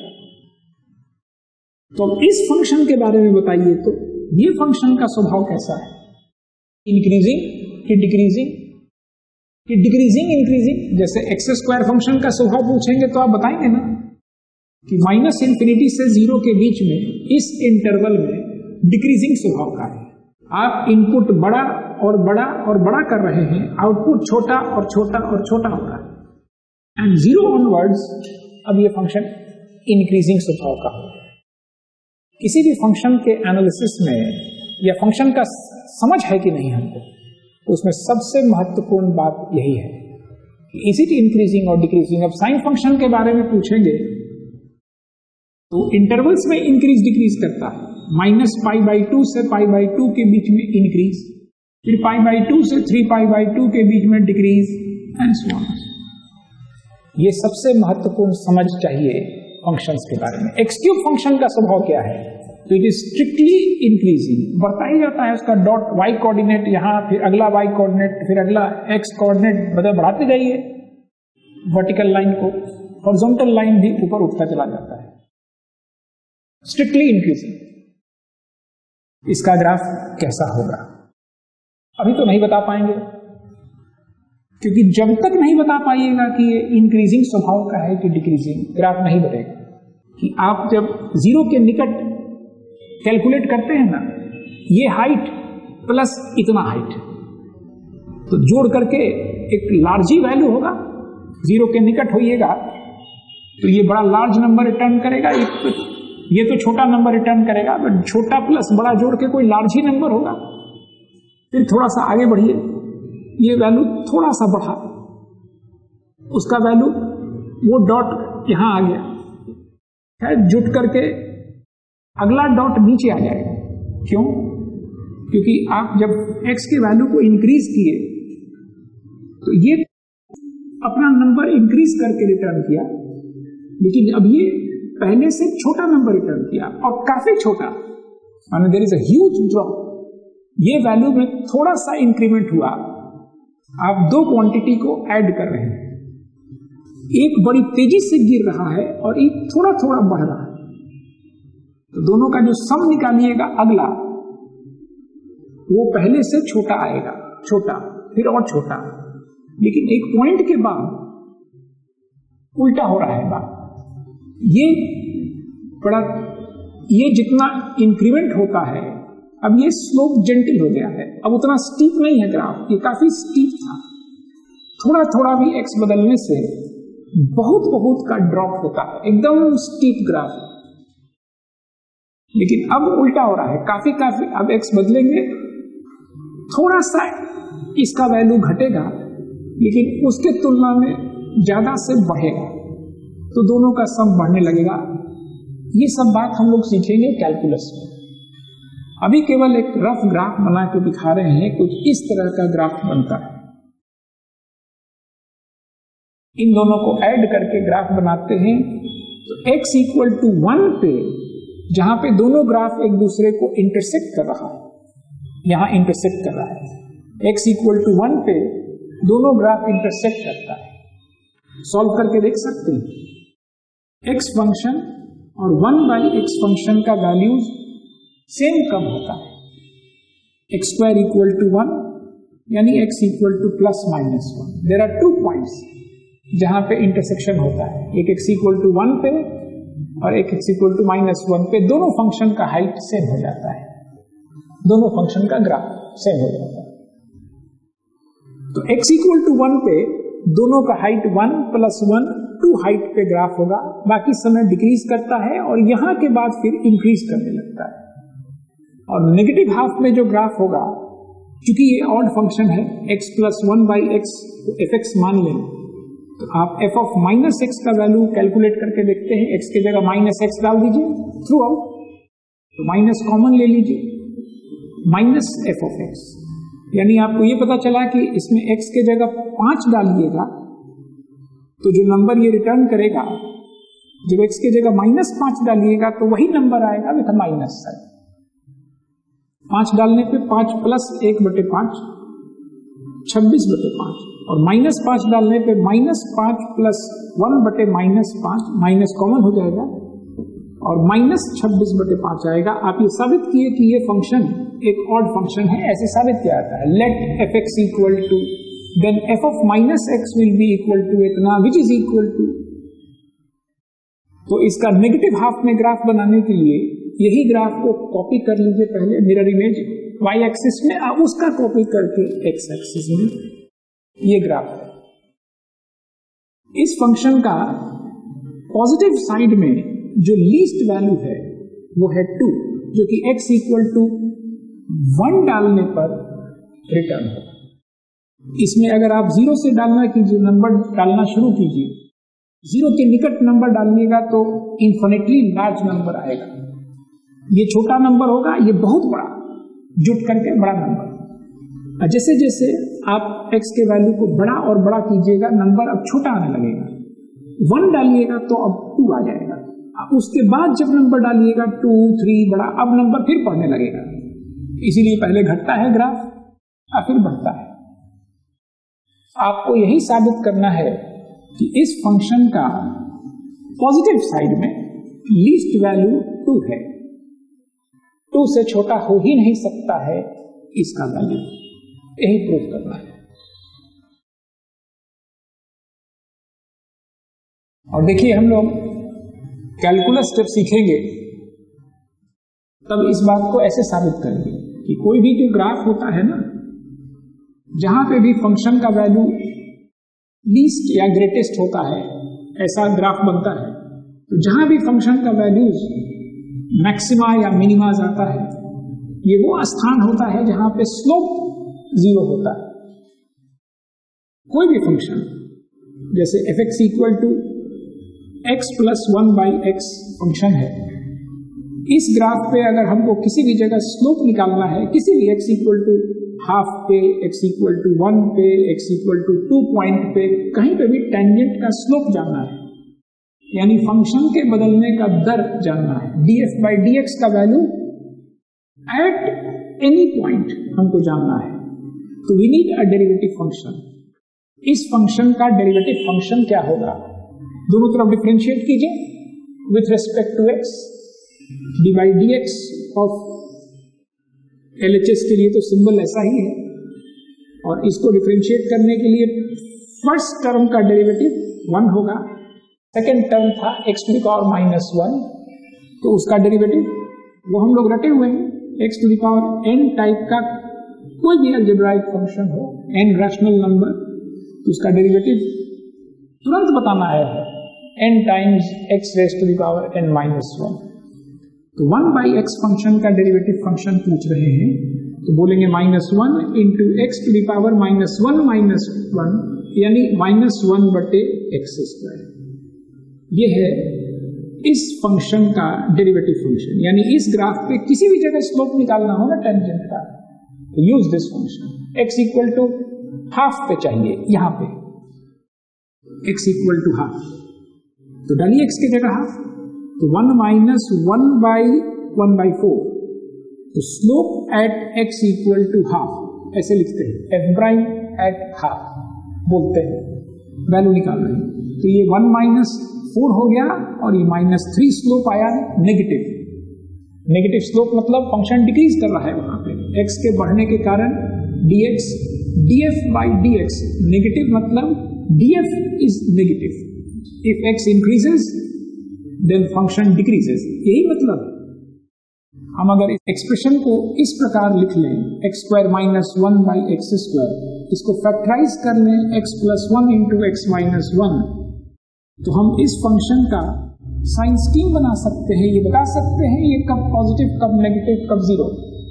तो इस फंक्शन के बारे में बताइए, तो ये फंक्शन का स्वभाव कैसा है, इंक्रीजिंग कि डिक्रीजिंग कि डिक्रीजिंग इंक्रीजिंग? जैसे x² फंक्शन का स्वभाव पूछेंगे तो आप बताएंगे ना कि -∞ से 0 के बीच में इस इंटरवल में डिक्रीजिंग स्वभाव का है। आप इनपुट बड़ा और बड़ा और बड़ा कर रहे हैं, आउटपुट छोटा और छोटा और छोटा होगा, एंड 0 ऑनवर्ड्स अब ये फंक्शन इंक्रीजिंग स्वभाव का होगा। किसी भी फंक्शन के एनालिसिस में या फंक्शन का समझ है कि नहीं हमको, तो उसमें सबसे महत्वपूर्ण बात यही है कि इज इट इंक्रीजिंग और डिक्रीजिंग। अब साइन फंक्शन के बारे में पूछेंगे तो इंटरवल्स में इंक्रीज डिक्रीज करता है, -π/2 से π/2 के बीच में इंक्रीज, फिर π/2 से 3π/2 के बीच में डिक्रीज, एंड सो ऑन। ये सबसे महत्वपूर्ण समझ चाहिए फंक्शंस के बारे में। x³ फंक्शन का स्वभाव क्या है? तो इट इज स्ट्रिक्टली इंक्रीजिंग, बढ़ता ही जाता है उसका डॉट y कोऑर्डिनेट यहाँ, फिर अगला y कोऑर्डिनेट, फिर अगला x कोऑर्डिनेट, मतलब बढ़ाते जाइए वर्टिकल लाइन को, हॉरिजॉन्टल लाइन भी ऊपर उठता चला जाता है, स्ट्रिक्टली इंक्रीजिंग। इसका ग्राफ कैसा होगा अभी तो नहीं बता पाएंगे, क्योंकि जब तक नहीं बता पाइएगा कि ये इंक्रीजिंग स्वभाव का है कि डिक्रीजिंग, ग्राफ नहीं बढ़ेगा। कि आप जब 0 के निकट कैलकुलेट करते हैं ना, ये हाइट प्लस इतना हाइट, तो जोड़ करके एक लार्ज ही वैल्यू होगा। 0 के निकट होइएगा तो ये बड़ा लार्ज नंबर रिटर्न करेगा, ये तो छोटा नंबर रिटर्न करेगा, तो छोटा प्लस बड़ा जोड़ के कोई लार्ज ही नंबर होगा। फिर थोड़ा सा आगे बढ़िए, ये वैल्यू थोड़ा सा बढ़ा, उसका वैल्यू वो डॉट यहां आ गया है, जुट करके अगला डॉट नीचे आ जाएगा। क्यों? क्योंकि आप जब x के वैल्यू को इंक्रीज किए तो ये अपना नंबर इंक्रीज करके रिटर्न किया, लेकिन अब ये पहले से छोटा नंबर रिटर्न किया, और काफी छोटा, माने there is a huge drop. ये वैल्यू में थोड़ा सा इंक्रीमेंट हुआ। आप दो क्वांटिटी को ऐड कर रहे हैं, एक बड़ी तेजी से गिर रहा है और एक थोड़ा थोड़ा बढ़ रहा है, तो दोनों का जो सम निकालिएगा अगला, वो पहले से छोटा आएगा, छोटा फिर और छोटा, लेकिन एक पॉइंट के बाद उल्टा हो रहा है बात। ये जितना इंक्रीमेंट होता है, अब ये स्लोप जेंटल हो गया है, अब उतना स्टीप नहीं है ग्राफ, ये काफी स्टीप था। थोड़ा थोड़ा भी एक्स बदलने से बहुत बहुत का ड्रॉप होता है, एकदम स्टीप ग्राफ। लेकिन अब उल्टा हो रहा है, काफी अब एक्स बदलेंगे, थोड़ा सा इसका वैल्यू घटेगा, लेकिन उसके तुलना में ज्यादा से बढ़ेगा तो दोनों का सम बढ़ने लगेगा। ये सब बात हम लोग सीखेंगे कैलकुलस में। अभी केवल एक रफ ग्राफ बना के दिखा रहे हैं, कुछ इस तरह का ग्राफ बनता है। इन दोनों को ऐड करके ग्राफ बनाते हैं तो x इक्वल टू 1 पे, जहां पे दोनों ग्राफ एक दूसरे को इंटरसेक्ट कर रहा है, यहां इंटरसेक्ट कर रहा है, x इक्वल टू 1 पे दोनों ग्राफ इंटरसेक्ट करता है। सॉल्व करके देख सकते हैं। x फंक्शन और 1/x फंक्शन का वैल्यूज सेम कब होता है? x स्क्वायर इक्वल टू 1 यानी x equal to plus minus 1। There are 2 points जहां पे इंटरसेक्शन होता है, एक x इक्वल टू 1 पे और एक x इक्वल टू माइनस 1 पे। दोनों फंक्शन का हाइट सेम हो जाता है, दोनों फंक्शन का ग्राफ सेम हो जाता है। तो x इक्वल टू 1 पे दोनों का हाइट 1 प्लस 1 2 हाइट पे ग्राफ होगा, बाकी समय डिक्रीज करता है और यहां के बाद फिर इंक्रीज करने लगता है। और नेगेटिव हाफ में जो ग्राफ होगा, क्योंकि ये ऑड फंक्शन है, x प्लस 1/x तो fx मान लें, तो आप f ऑफ माइनस x का वैल्यू कैलकुलेट करके देखते हैं। x की जगह माइनस x डाल दीजिए थ्रू आउट, तो माइनस कॉमन ले लीजिए, माइनस f ऑफ x, यानी आपको ये पता चला कि इसमें x के जगह 5 डालिएगा तो जो नंबर ये रिटर्न करेगा, जब x की जगह -5 डालिएगा तो वही नंबर आएगा विथ माइनस साइन। 5 डालने पे 5 प्लस 1/5 26/5 और -5 डालने पे -5 प्लस 1/-5 माइनस कॉमन हो जाएगा और -26/5 आएगा। आप ये साबित किए कि ये फंक्शन एक ऑड फंक्शन है, ऐसे साबित किया जाता है। Let fx equal to, then f of minus x will be equal to इतना, विच इज इक्वल टू। तो इसका नेगेटिव हाफ में ग्राफ बनाने के लिए यही ग्राफ को कॉपी कर लीजिए पहले मिरर इमेज y एक्सिस में, उसका कॉपी करके x एक्सिस में ये ग्राफ है। इस फंक्शन का पॉजिटिव साइड में जो लीस्ट वैल्यू है वो है 2, जो कि x इक्वल टू 1 डालने पर रिटर्न होगा। इसमें अगर आप 0 से डालना कीजिए, नंबर डालना शुरू कीजिए, 0 के निकट नंबर डालिएगा तो इन्फिनिटली लार्ज नंबर आएगा। ये छोटा नंबर होगा, ये बहुत बड़ा, जुट करके बड़ा नंबर। जैसे जैसे आप x के वैल्यू को बड़ा और बड़ा कीजिएगा, नंबर अब छोटा आने लगेगा। 1 डालिएगा तो अब 2 आ जाएगा, अब उसके बाद जब नंबर डालिएगा 2 3 बड़ा, अब नंबर फिर बढ़ने लगेगा। इसीलिए पहले घटता है ग्राफ और फिर बढ़ता है। आपको यही साबित करना है कि इस फंक्शन का पॉजिटिव साइड में लीस्ट वैल्यू 2 है, 2 से छोटा हो ही नहीं सकता है इसका वैल्यू, यही प्रूफ करना है। और देखिए, हम लोग कैलकुलस जब सीखेंगे तब इस बात को ऐसे साबित करेंगे कि कोई भी जो ग्राफ होता है ना, जहां पे भी फंक्शन का वैल्यू लीस्ट या ग्रेटेस्ट होता है, ऐसा ग्राफ बनता है। तो जहां भी फंक्शन का वैल्यूज मैक्सिमा या मिनिमा आता है, ये वो स्थान होता है जहां पे स्लोप 0 होता है। कोई भी फंक्शन जैसे fx equal to x plus 1/x function है, इस ग्राफ पे अगर हमको किसी भी जगह स्लोप निकालना है, किसी भी x इक्वल टू हाफ पे, x इक्वल टू 1 पे, x इक्वल टू 2 पॉइंट पे, कहीं पे भी टेंजेंट का स्लोप जानना है, यानी फंक्शन के बदलने का दर जानना है, df/dx का वैल्यू एट एनी पॉइंट हमको जानना है, तो we need a derivative function. इस फंक्शन का डेरिवेटिव फंक्शन क्या होगा? दोनों तरफ डिफरेंशिएट कीजिए with respect to x, d/dx of LHS के लिए तो सिंबल ऐसा ही है, और इसको डिफरेंशिएट करने के लिए फर्स्ट टर्म का डेरिवेटिव 1 होगा, सेकेंड टर्म था x⁻⁻1, तो उसका डेरिवेटिव वो हम लोग रटे हुए हैं। x⁻n टाइप का कोई भी अलजेब्राइक फंक्शन हो, n रैशनल नंबर, तो उसका डेरिवेटिव तुरंत बताना है n टाइम्स x⁻n-1। तो 1/x फंक्शन का डेरिवेटिव फंक्शन पूछ रहे हैं, तो बोलेंगे -1 इंटू x⁻⁻1 - 1 यानी -1/x²। ये है इस फंक्शन का डेरिवेटिव फंक्शन, यानी इस ग्राफ पे किसी भी जगह स्लोप निकालना हो ना टेंजेंट का, तो यूज दिस फंक्शन। x = ½ पे चाहिए, यहां पे x = ½, तो डालिए x की जगह ½, तो 1 - 1/1/4, तो स्लोप एट x = ½ ऐसे लिखते हैं, f'(½ बोलते हैं, वैल्यू निकाल रहे हैं। तो ये 1 - 4 हो गया और ये -3 स्लोप आया नेगेटिव स्लोप, मतलब फंक्शन डिक्रीज कर रहा है वहां पे x के बढ़ने के कारण। dx df/dx नेगेटिव, मतलब df is negative. If x increases then function decreases, यही मतलब है। हम अगर इस एक्सप्रेशन को इस प्रकार लिख लें, x² - 1/x², इसको फैक्टराइज कर लें x + 1 × x - 1, तो हम इस फंक्शन का साइन स्कीम बना सकते हैं। ये बता सकते हैं ये कब पॉजिटिव, कब नेगेटिव, कब जीरो।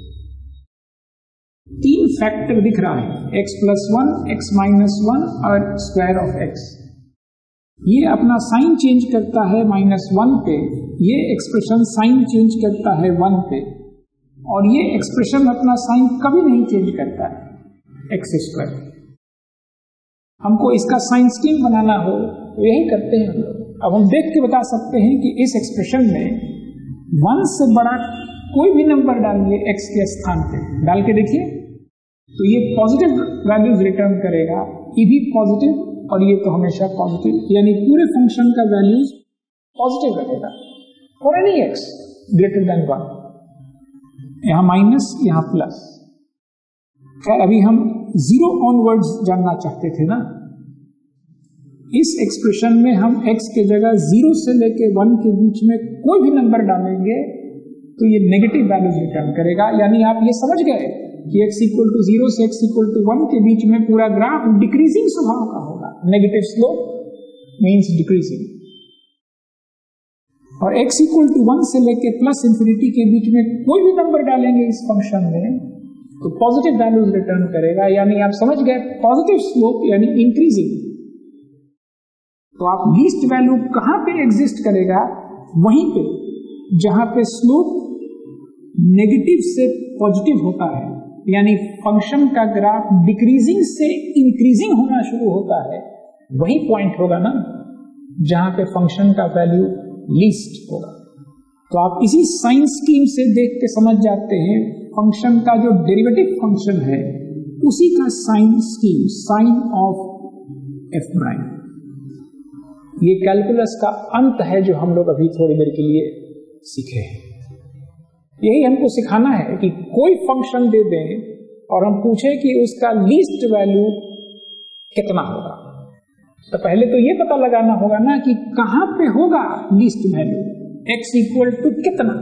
3 फैक्टर दिख रहा है, x + 1, x - 1 और स्क्वायर ऑफ x। ये अपना साइन चेंज करता है -1 पे, ये एक्सप्रेशन साइन चेंज करता है 1 पे, और ये एक्सप्रेशन अपना साइन कभी नहीं चेंज करता है, x²। हमको इसका साइन स्कीम बनाना हो तो यही करते हैं हम लोग। अब हम देख के बता सकते हैं कि इस एक्सप्रेशन में 1 से बड़ा कोई भी नंबर डालिए x के स्थान पे, डाल के देखिए, तो ये पॉजिटिव वैल्यूज रिटर्न करेगा, ये भी पॉजिटिव और ये तो हमेशा पॉजिटिव, यानी पूरे फंक्शन का वैल्यूज पॉजिटिव रहेगा फॉर एनी x > 1। यहां माइनस, यहां प्लस। खैर अभी हम 0 ऑनवर्ड्स जानना चाहते थे ना। इस एक्सप्रेशन में हम x के जगह 0 से लेके 1 के बीच में कोई भी नंबर डालेंगे तो ये नेगेटिव वैल्यूज रिटर्न करेगा। यानी आप ये समझ गए कि x = 0 से x = 1 के बीच में पूरा ग्राफ डिक्रीजिंग स्वभाव का होगा। नेगेटिव स्लोप मीन्स डिक्रीजिंग, और x = 1 से लेके +∞ के बीच में कोई भी नंबर डालेंगे इस फंक्शन में तो पॉजिटिव वैल्यूज रिटर्न करेगा। यानी आप समझ गए पॉजिटिव स्लोप यानी इंक्रीजिंग। तो आप लीस्ट वैल्यू कहां पे एग्जिस्ट करेगा, वहीं पे जहां पे स्लोप नेगेटिव से पॉजिटिव होता है, यानी फंक्शन का ग्राफ डिक्रीजिंग से इंक्रीजिंग होना शुरू होता है, वही पॉइंट होगा ना जहां पे फंक्शन का वैल्यू लीस्ट होगा। तो आप इसी साइन स्कीम से देख के समझ जाते हैं फंक्शन का जो डेरिवेटिव फंक्शन है उसी का sign scheme, sign of f'। ये कैलकुलस का अंत है जो हम लोग अभी थोड़ी देर के लिए सीखे हैं। यही हमको सिखाना है कि कोई फंक्शन दे दें और हम पूछें कि उसका लीस्ट वैल्यू कितना होगा, तो पहले तो ये पता लगाना होगा ना कि कहां पे होगा लीस्ट वैल्यू, x = कितना,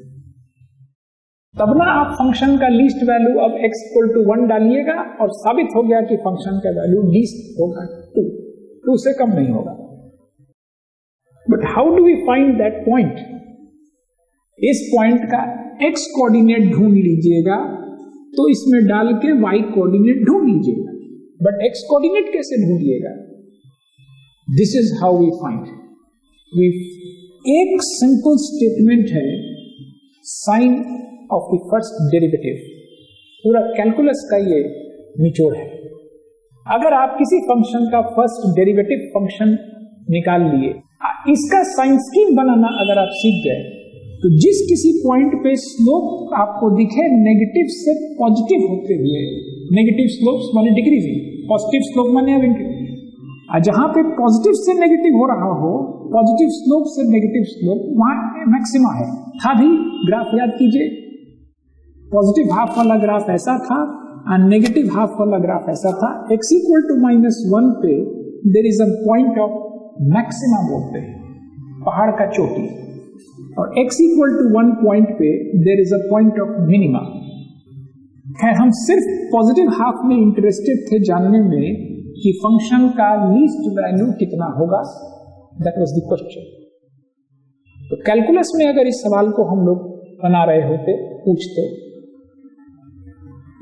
तब ना आप फंक्शन का लीस्ट वैल्यू अब x = 1 डालिएगा और साबित हो गया कि फंक्शन का वैल्यू लीस्ट होगा 2 से कम नहीं होगा। But how do we find that point? इस पॉइंट का x कोऑर्डिनेट ढूंढ लीजिएगा, तो इसमें डाल के y कोऑर्डिनेट ढूंढ लीजिएगा। बट x कोऑर्डिनेट कैसे ढूंढिएगा? This is how we find. एक सिंपल स्टेटमेंट है sign of the first derivative. पूरा कैलकुलस का ये निचोड़ है। अगर आप किसी फंक्शन का फर्स्ट डेरिवेटिव फंक्शन निकाल लिए, इसका साइन स्कीम बनाना अगर आप सीख गए, तो जिस किसी पॉइंट पे स्लोप आपको दिखे नेगेटिव से पॉजिटिव होते हुए, नेगेटिव स्लोप्स माने डिक्रीजिंग, पॉजिटिव स्लोप माने अब इंक्रीजिंग, जहां पे पॉजिटिव से नेगेटिव हो रहा हो, पॉजिटिव स्लोप से नेगेटिव स्लोप, वहां मैक्सिमा है। था भी ग्राफ याद कीजिए, पॉजिटिव हाफ वाला ग्राफ ऐसा था और नेगेटिव हाफ वाला ग्राफ ऐसा था। x = -1 पे there is a point of maxima बोलते हैं, पहाड़ का चोटी, और x = 1 पॉइंट पे there is a point of minima. खैर हम सिर्फ पॉजिटिव हाफ में इंटरेस्टेड थे जानने में कि फंक्शन का लीस्ट वैल्यू कितना होगा, दैट वाज द क्वेश्चन। तो कैलकुलस में अगर इस सवाल को हम लोग बना रहे होते, पूछते,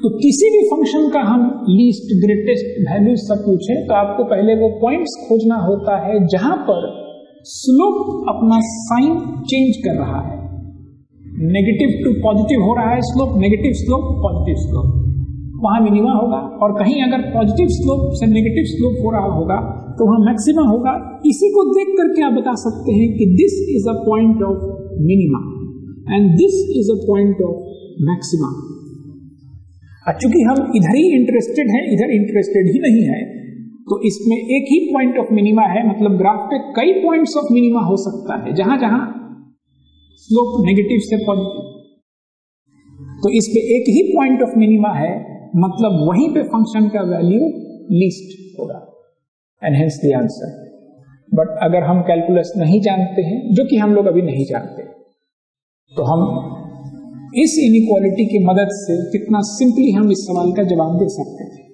तो किसी भी फंक्शन का हम लीस्ट ग्रेटेस्ट वैल्यू सब पूछे तो आपको पहले वो पॉइंट्स खोजना होता है जहां पर स्लोप अपना साइन चेंज कर रहा है, नेगेटिव टू पॉजिटिव हो रहा है slope, negative slope positive slope, वहां मिनिमा होगा। और कहीं अगर पॉजिटिव स्लोप से नेगेटिव स्लोप हो रहा होगा तो वहां मैक्सिमा होगा। इसी को देख करके आप बता सकते हैं कि this is a point of minima and this is a point of maxima. चूंकि हम इधर ही इंटरेस्टेड हैं, इधर इंटरेस्टेड ही नहीं है, तो इसमें एक ही पॉइंट ऑफ मिनिमा है, मतलब ग्राफ पे कई पॉइंट्स ऑफ मिनिमा हो सकता है जहां जहां स्लोप नेगेटिव से पॉजिटिव, तो इस पे एक ही पॉइंट ऑफ मिनिमा है, मतलब वहीं पे फंक्शन का वैल्यू लीस्ट होगा and hence the answer. But अगर हम कैलकुलस नहीं जानते हैं, जो कि हम लोग अभी नहीं जानते, तो हम इस इनइक्वालिटी की मदद से कितना सिंपली हम इस सवाल का जवाब दे सकते थे।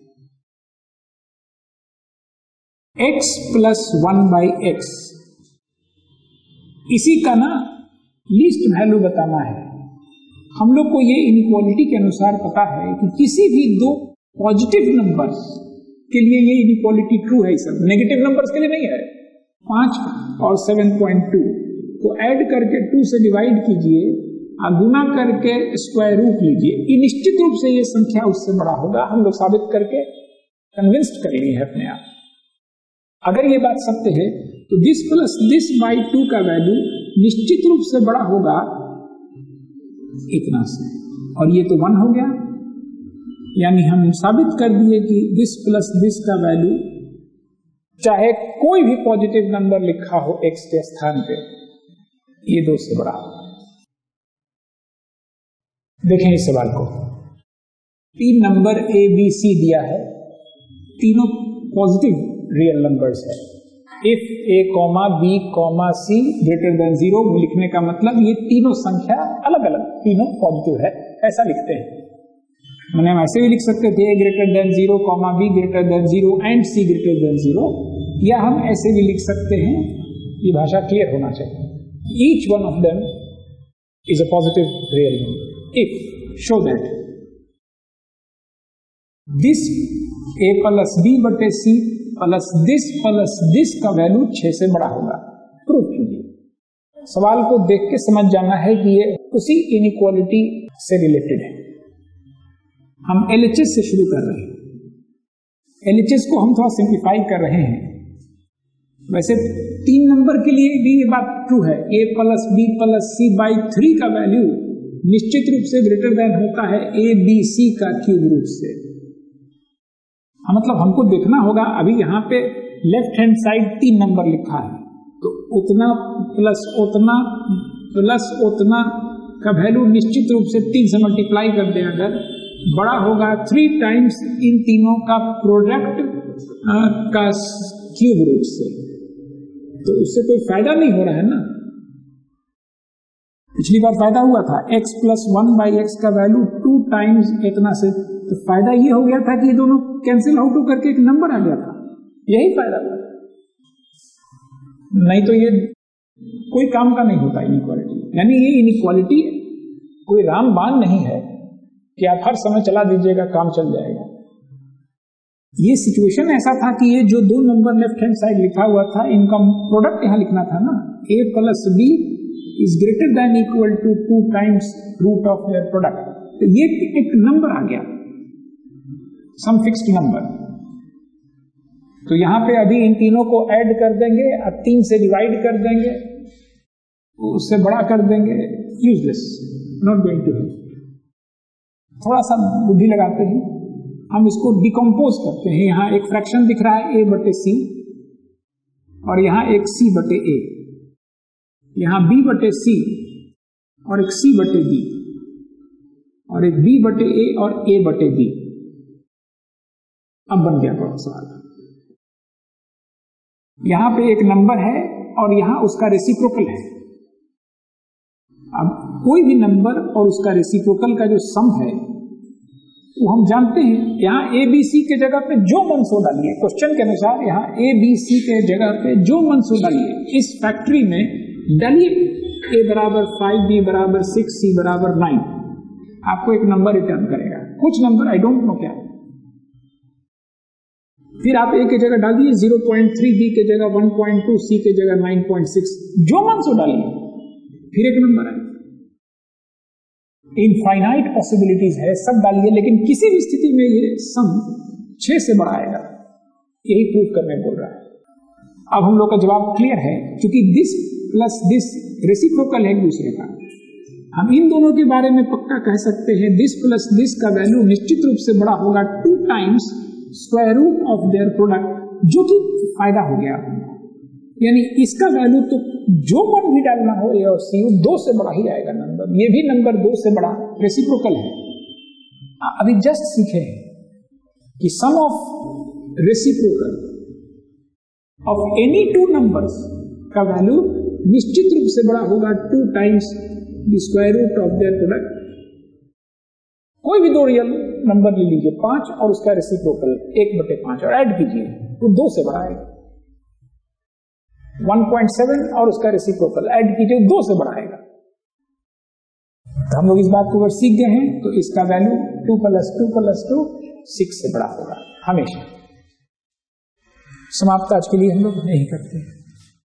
x प्लस 1/x, इसी का ना लीस्ट वैल्यू बताना है। हम लोग को ये इनइक्वालिटी के अनुसार पता है कि किसी भी दो पॉजिटिव नंबर्स के लिए ये इनइक्वालिटी ट्रू है, सब नेगेटिव नंबर्स के लिए नहीं है। 5 और 7.2 को ऐड करके 2 से डिवाइड कीजिए, गुना करके स्क्वायर रूट लीजिए, निश्चित रूप से ये संख्या उससे बड़ा होगा। हम लोग साबित करके कन्विंस्ड कर लिए हैं अपने आप। अगर ये बात सत्य है तो दिस प्लस दिस बाई 2 का वैल्यू निश्चित रूप से बड़ा होगा इतना से, और ये तो 1 हो गया, यानी हम साबित कर दिए कि दिस प्लस दिस का वैल्यू चाहे कोई भी पॉजिटिव नंबर लिखा हो x के स्थान पे, ये 2 से बड़ा होगा। देखें इस सवाल को, 3 नंबर a b c दिया है, तीनों पॉजिटिव रियल नंबर्स है। If a, b, c greater than 0 लिखने का मतलब ये तीनों संख्या अलग अलग, तीनों पॉजिटिव है, ऐसा लिखते हैं। मैंने हम ऐसे भी लिख सकते थे a greater than 0, b greater than 0 and c greater than 0, या हम ऐसे भी लिख सकते हैं, ये भाषा क्लियर होना चाहिए। Each one of them is a positive real number if show that this a plus b बटे c प्लस दिस का वैल्यू 6 से बड़ा होगा। प्रूफ कीजिए। सवाल को देख के समझ जाना है कि ये उसी इनइक्वालिटी से रिलेटेड है। हम LHS से शुरू कर रहे हैं। LHS को हम थोड़ा सिंप्लीफाई कर रहे हैं। वैसे 3 नंबर के लिए भी ये बात ट्रू है, a plus b plus c by 3 का वैल्यू निश्चित रूप से ग्रेटर देन होता है a b c का क्यूब रूट से। मतलब हमको देखना होगा, अभी यहाँ पे लेफ्ट हैंड साइड 3 नंबर लिखा है, तो उतना प्लस उतना का वैल्यू निश्चित रूप से 3 से मल्टीप्लाई कर दें अगर, बड़ा होगा 3 टाइम्स इन तीनों का प्रोडक्ट का क्यूब रूट से। तो उससे कोई फायदा नहीं हो रहा है ना। पिछली बार फायदा हुआ था, x प्लस 1/x का वैल्यू 2 टाइम्स इतना से, तो फायदा ये हो गया था कि ये दोनों कैंसिल आउट होकर के एक नंबर आ गया था, यही फायदा हुआ। नहीं तो ये कोई काम का नहीं होता इनइक्वालिटी। यानी ये इनइक्वालिटी कोई रामबाण नहीं है कि आप हर समय चला दीजिएगा काम चल जाएगा। ये सिचुएशन ऐसा था कि ये जो 2 नंबर लेफ्ट हैंड साइड लिखा हुआ था, इनका प्रोडक्ट यहां लिखना था ना, a plus b is greater than equal to 2 times root of their product। तो ये एक नंबर आ गया, some fixed number। तो यहां पे अभी इन तीनों को ऐड कर देंगे, अब 3 से डिवाइड कर देंगे, उससे बड़ा कर देंगे, useless, not going to help. थोड़ा सा बुद्धि लगाते हैं, हम इसको डिकम्पोज करते हैं। यहां एक फ्रैक्शन दिख रहा है a बटे c, और यहां एक c बटे a, यहां b बटे c और एक c बटे b, और एक b बटे a और a बटे b। अब बन गया बड़ा सवाल। यहां पे एक नंबर है और यहां उसका रेसिप्रोकल है। अब कोई भी नंबर और उसका रेसिप्रोकल का जो सम है वो हम जानते हैं। यहाँ ए बी सी के जगह पे जो मन सो डालिए, क्वेश्चन के अनुसार यहाँ ए बी सी के जगह पे जो मन सो डालिए, इस फैक्ट्री में डालिए a बराबर 5, b बराबर 6, c बराबर 9, आपको एक नंबर रिटर्न करेगा। कुछ नंबर आई डोंट नो क्या, फिर आप ए की जगह डाल दिए 0.3, बी की जगह 1.2, सी की जगह 9.6, जो मन सो डालिए, फिर एक नंबर है। इनफाइनाइट पॉसिबिलिटीज है, सब डालिए, लेकिन किसी भी स्थिति में ये सम 6 से बड़ा आएगा, यही प्रूव करने बोल रहा है। अब हम लोग का जवाब क्लियर है, क्योंकि दिस प्लस दिस रेसिप्रोकल है एक दूसरे का। हम इन दोनों के बारे में पक्का कह सकते हैं, दिस प्लस दिस का वैल्यू निश्चित रूप से बड़ा होगा 2 times square root of their product, जो कि फायदा हो गया। यानी इसका वैल्यू तो जो मन भी डालना हो ए और सी 2 से बड़ा ही आएगा नंबर, ये भी नंबर 2 से बड़ा रेसिप्रोकल है। अभी जस्ट सीखे कि sum of reciprocal of any 2 numbers का वैल्यू निश्चित रूप से बड़ा होगा 2 times the square root of their product. कोई भी 2 रियल नंबर ले लीजिए, 5 और उसका रेसिप्रोकल 1/5 और ऐड कीजिए तो 2 से बड़ा आएगा। 1.7 और उसका रेसिप्रोकल ऐड कीजिए 2 से बड़ा आएगा। तो हम लोग इस बात को अगर सीख गए हैं तो इसका वैल्यू 2 + 2 + 2 6 से बड़ा होगा हमेशा। समाप्त आज के लिए हम लोग नहीं करते हैं।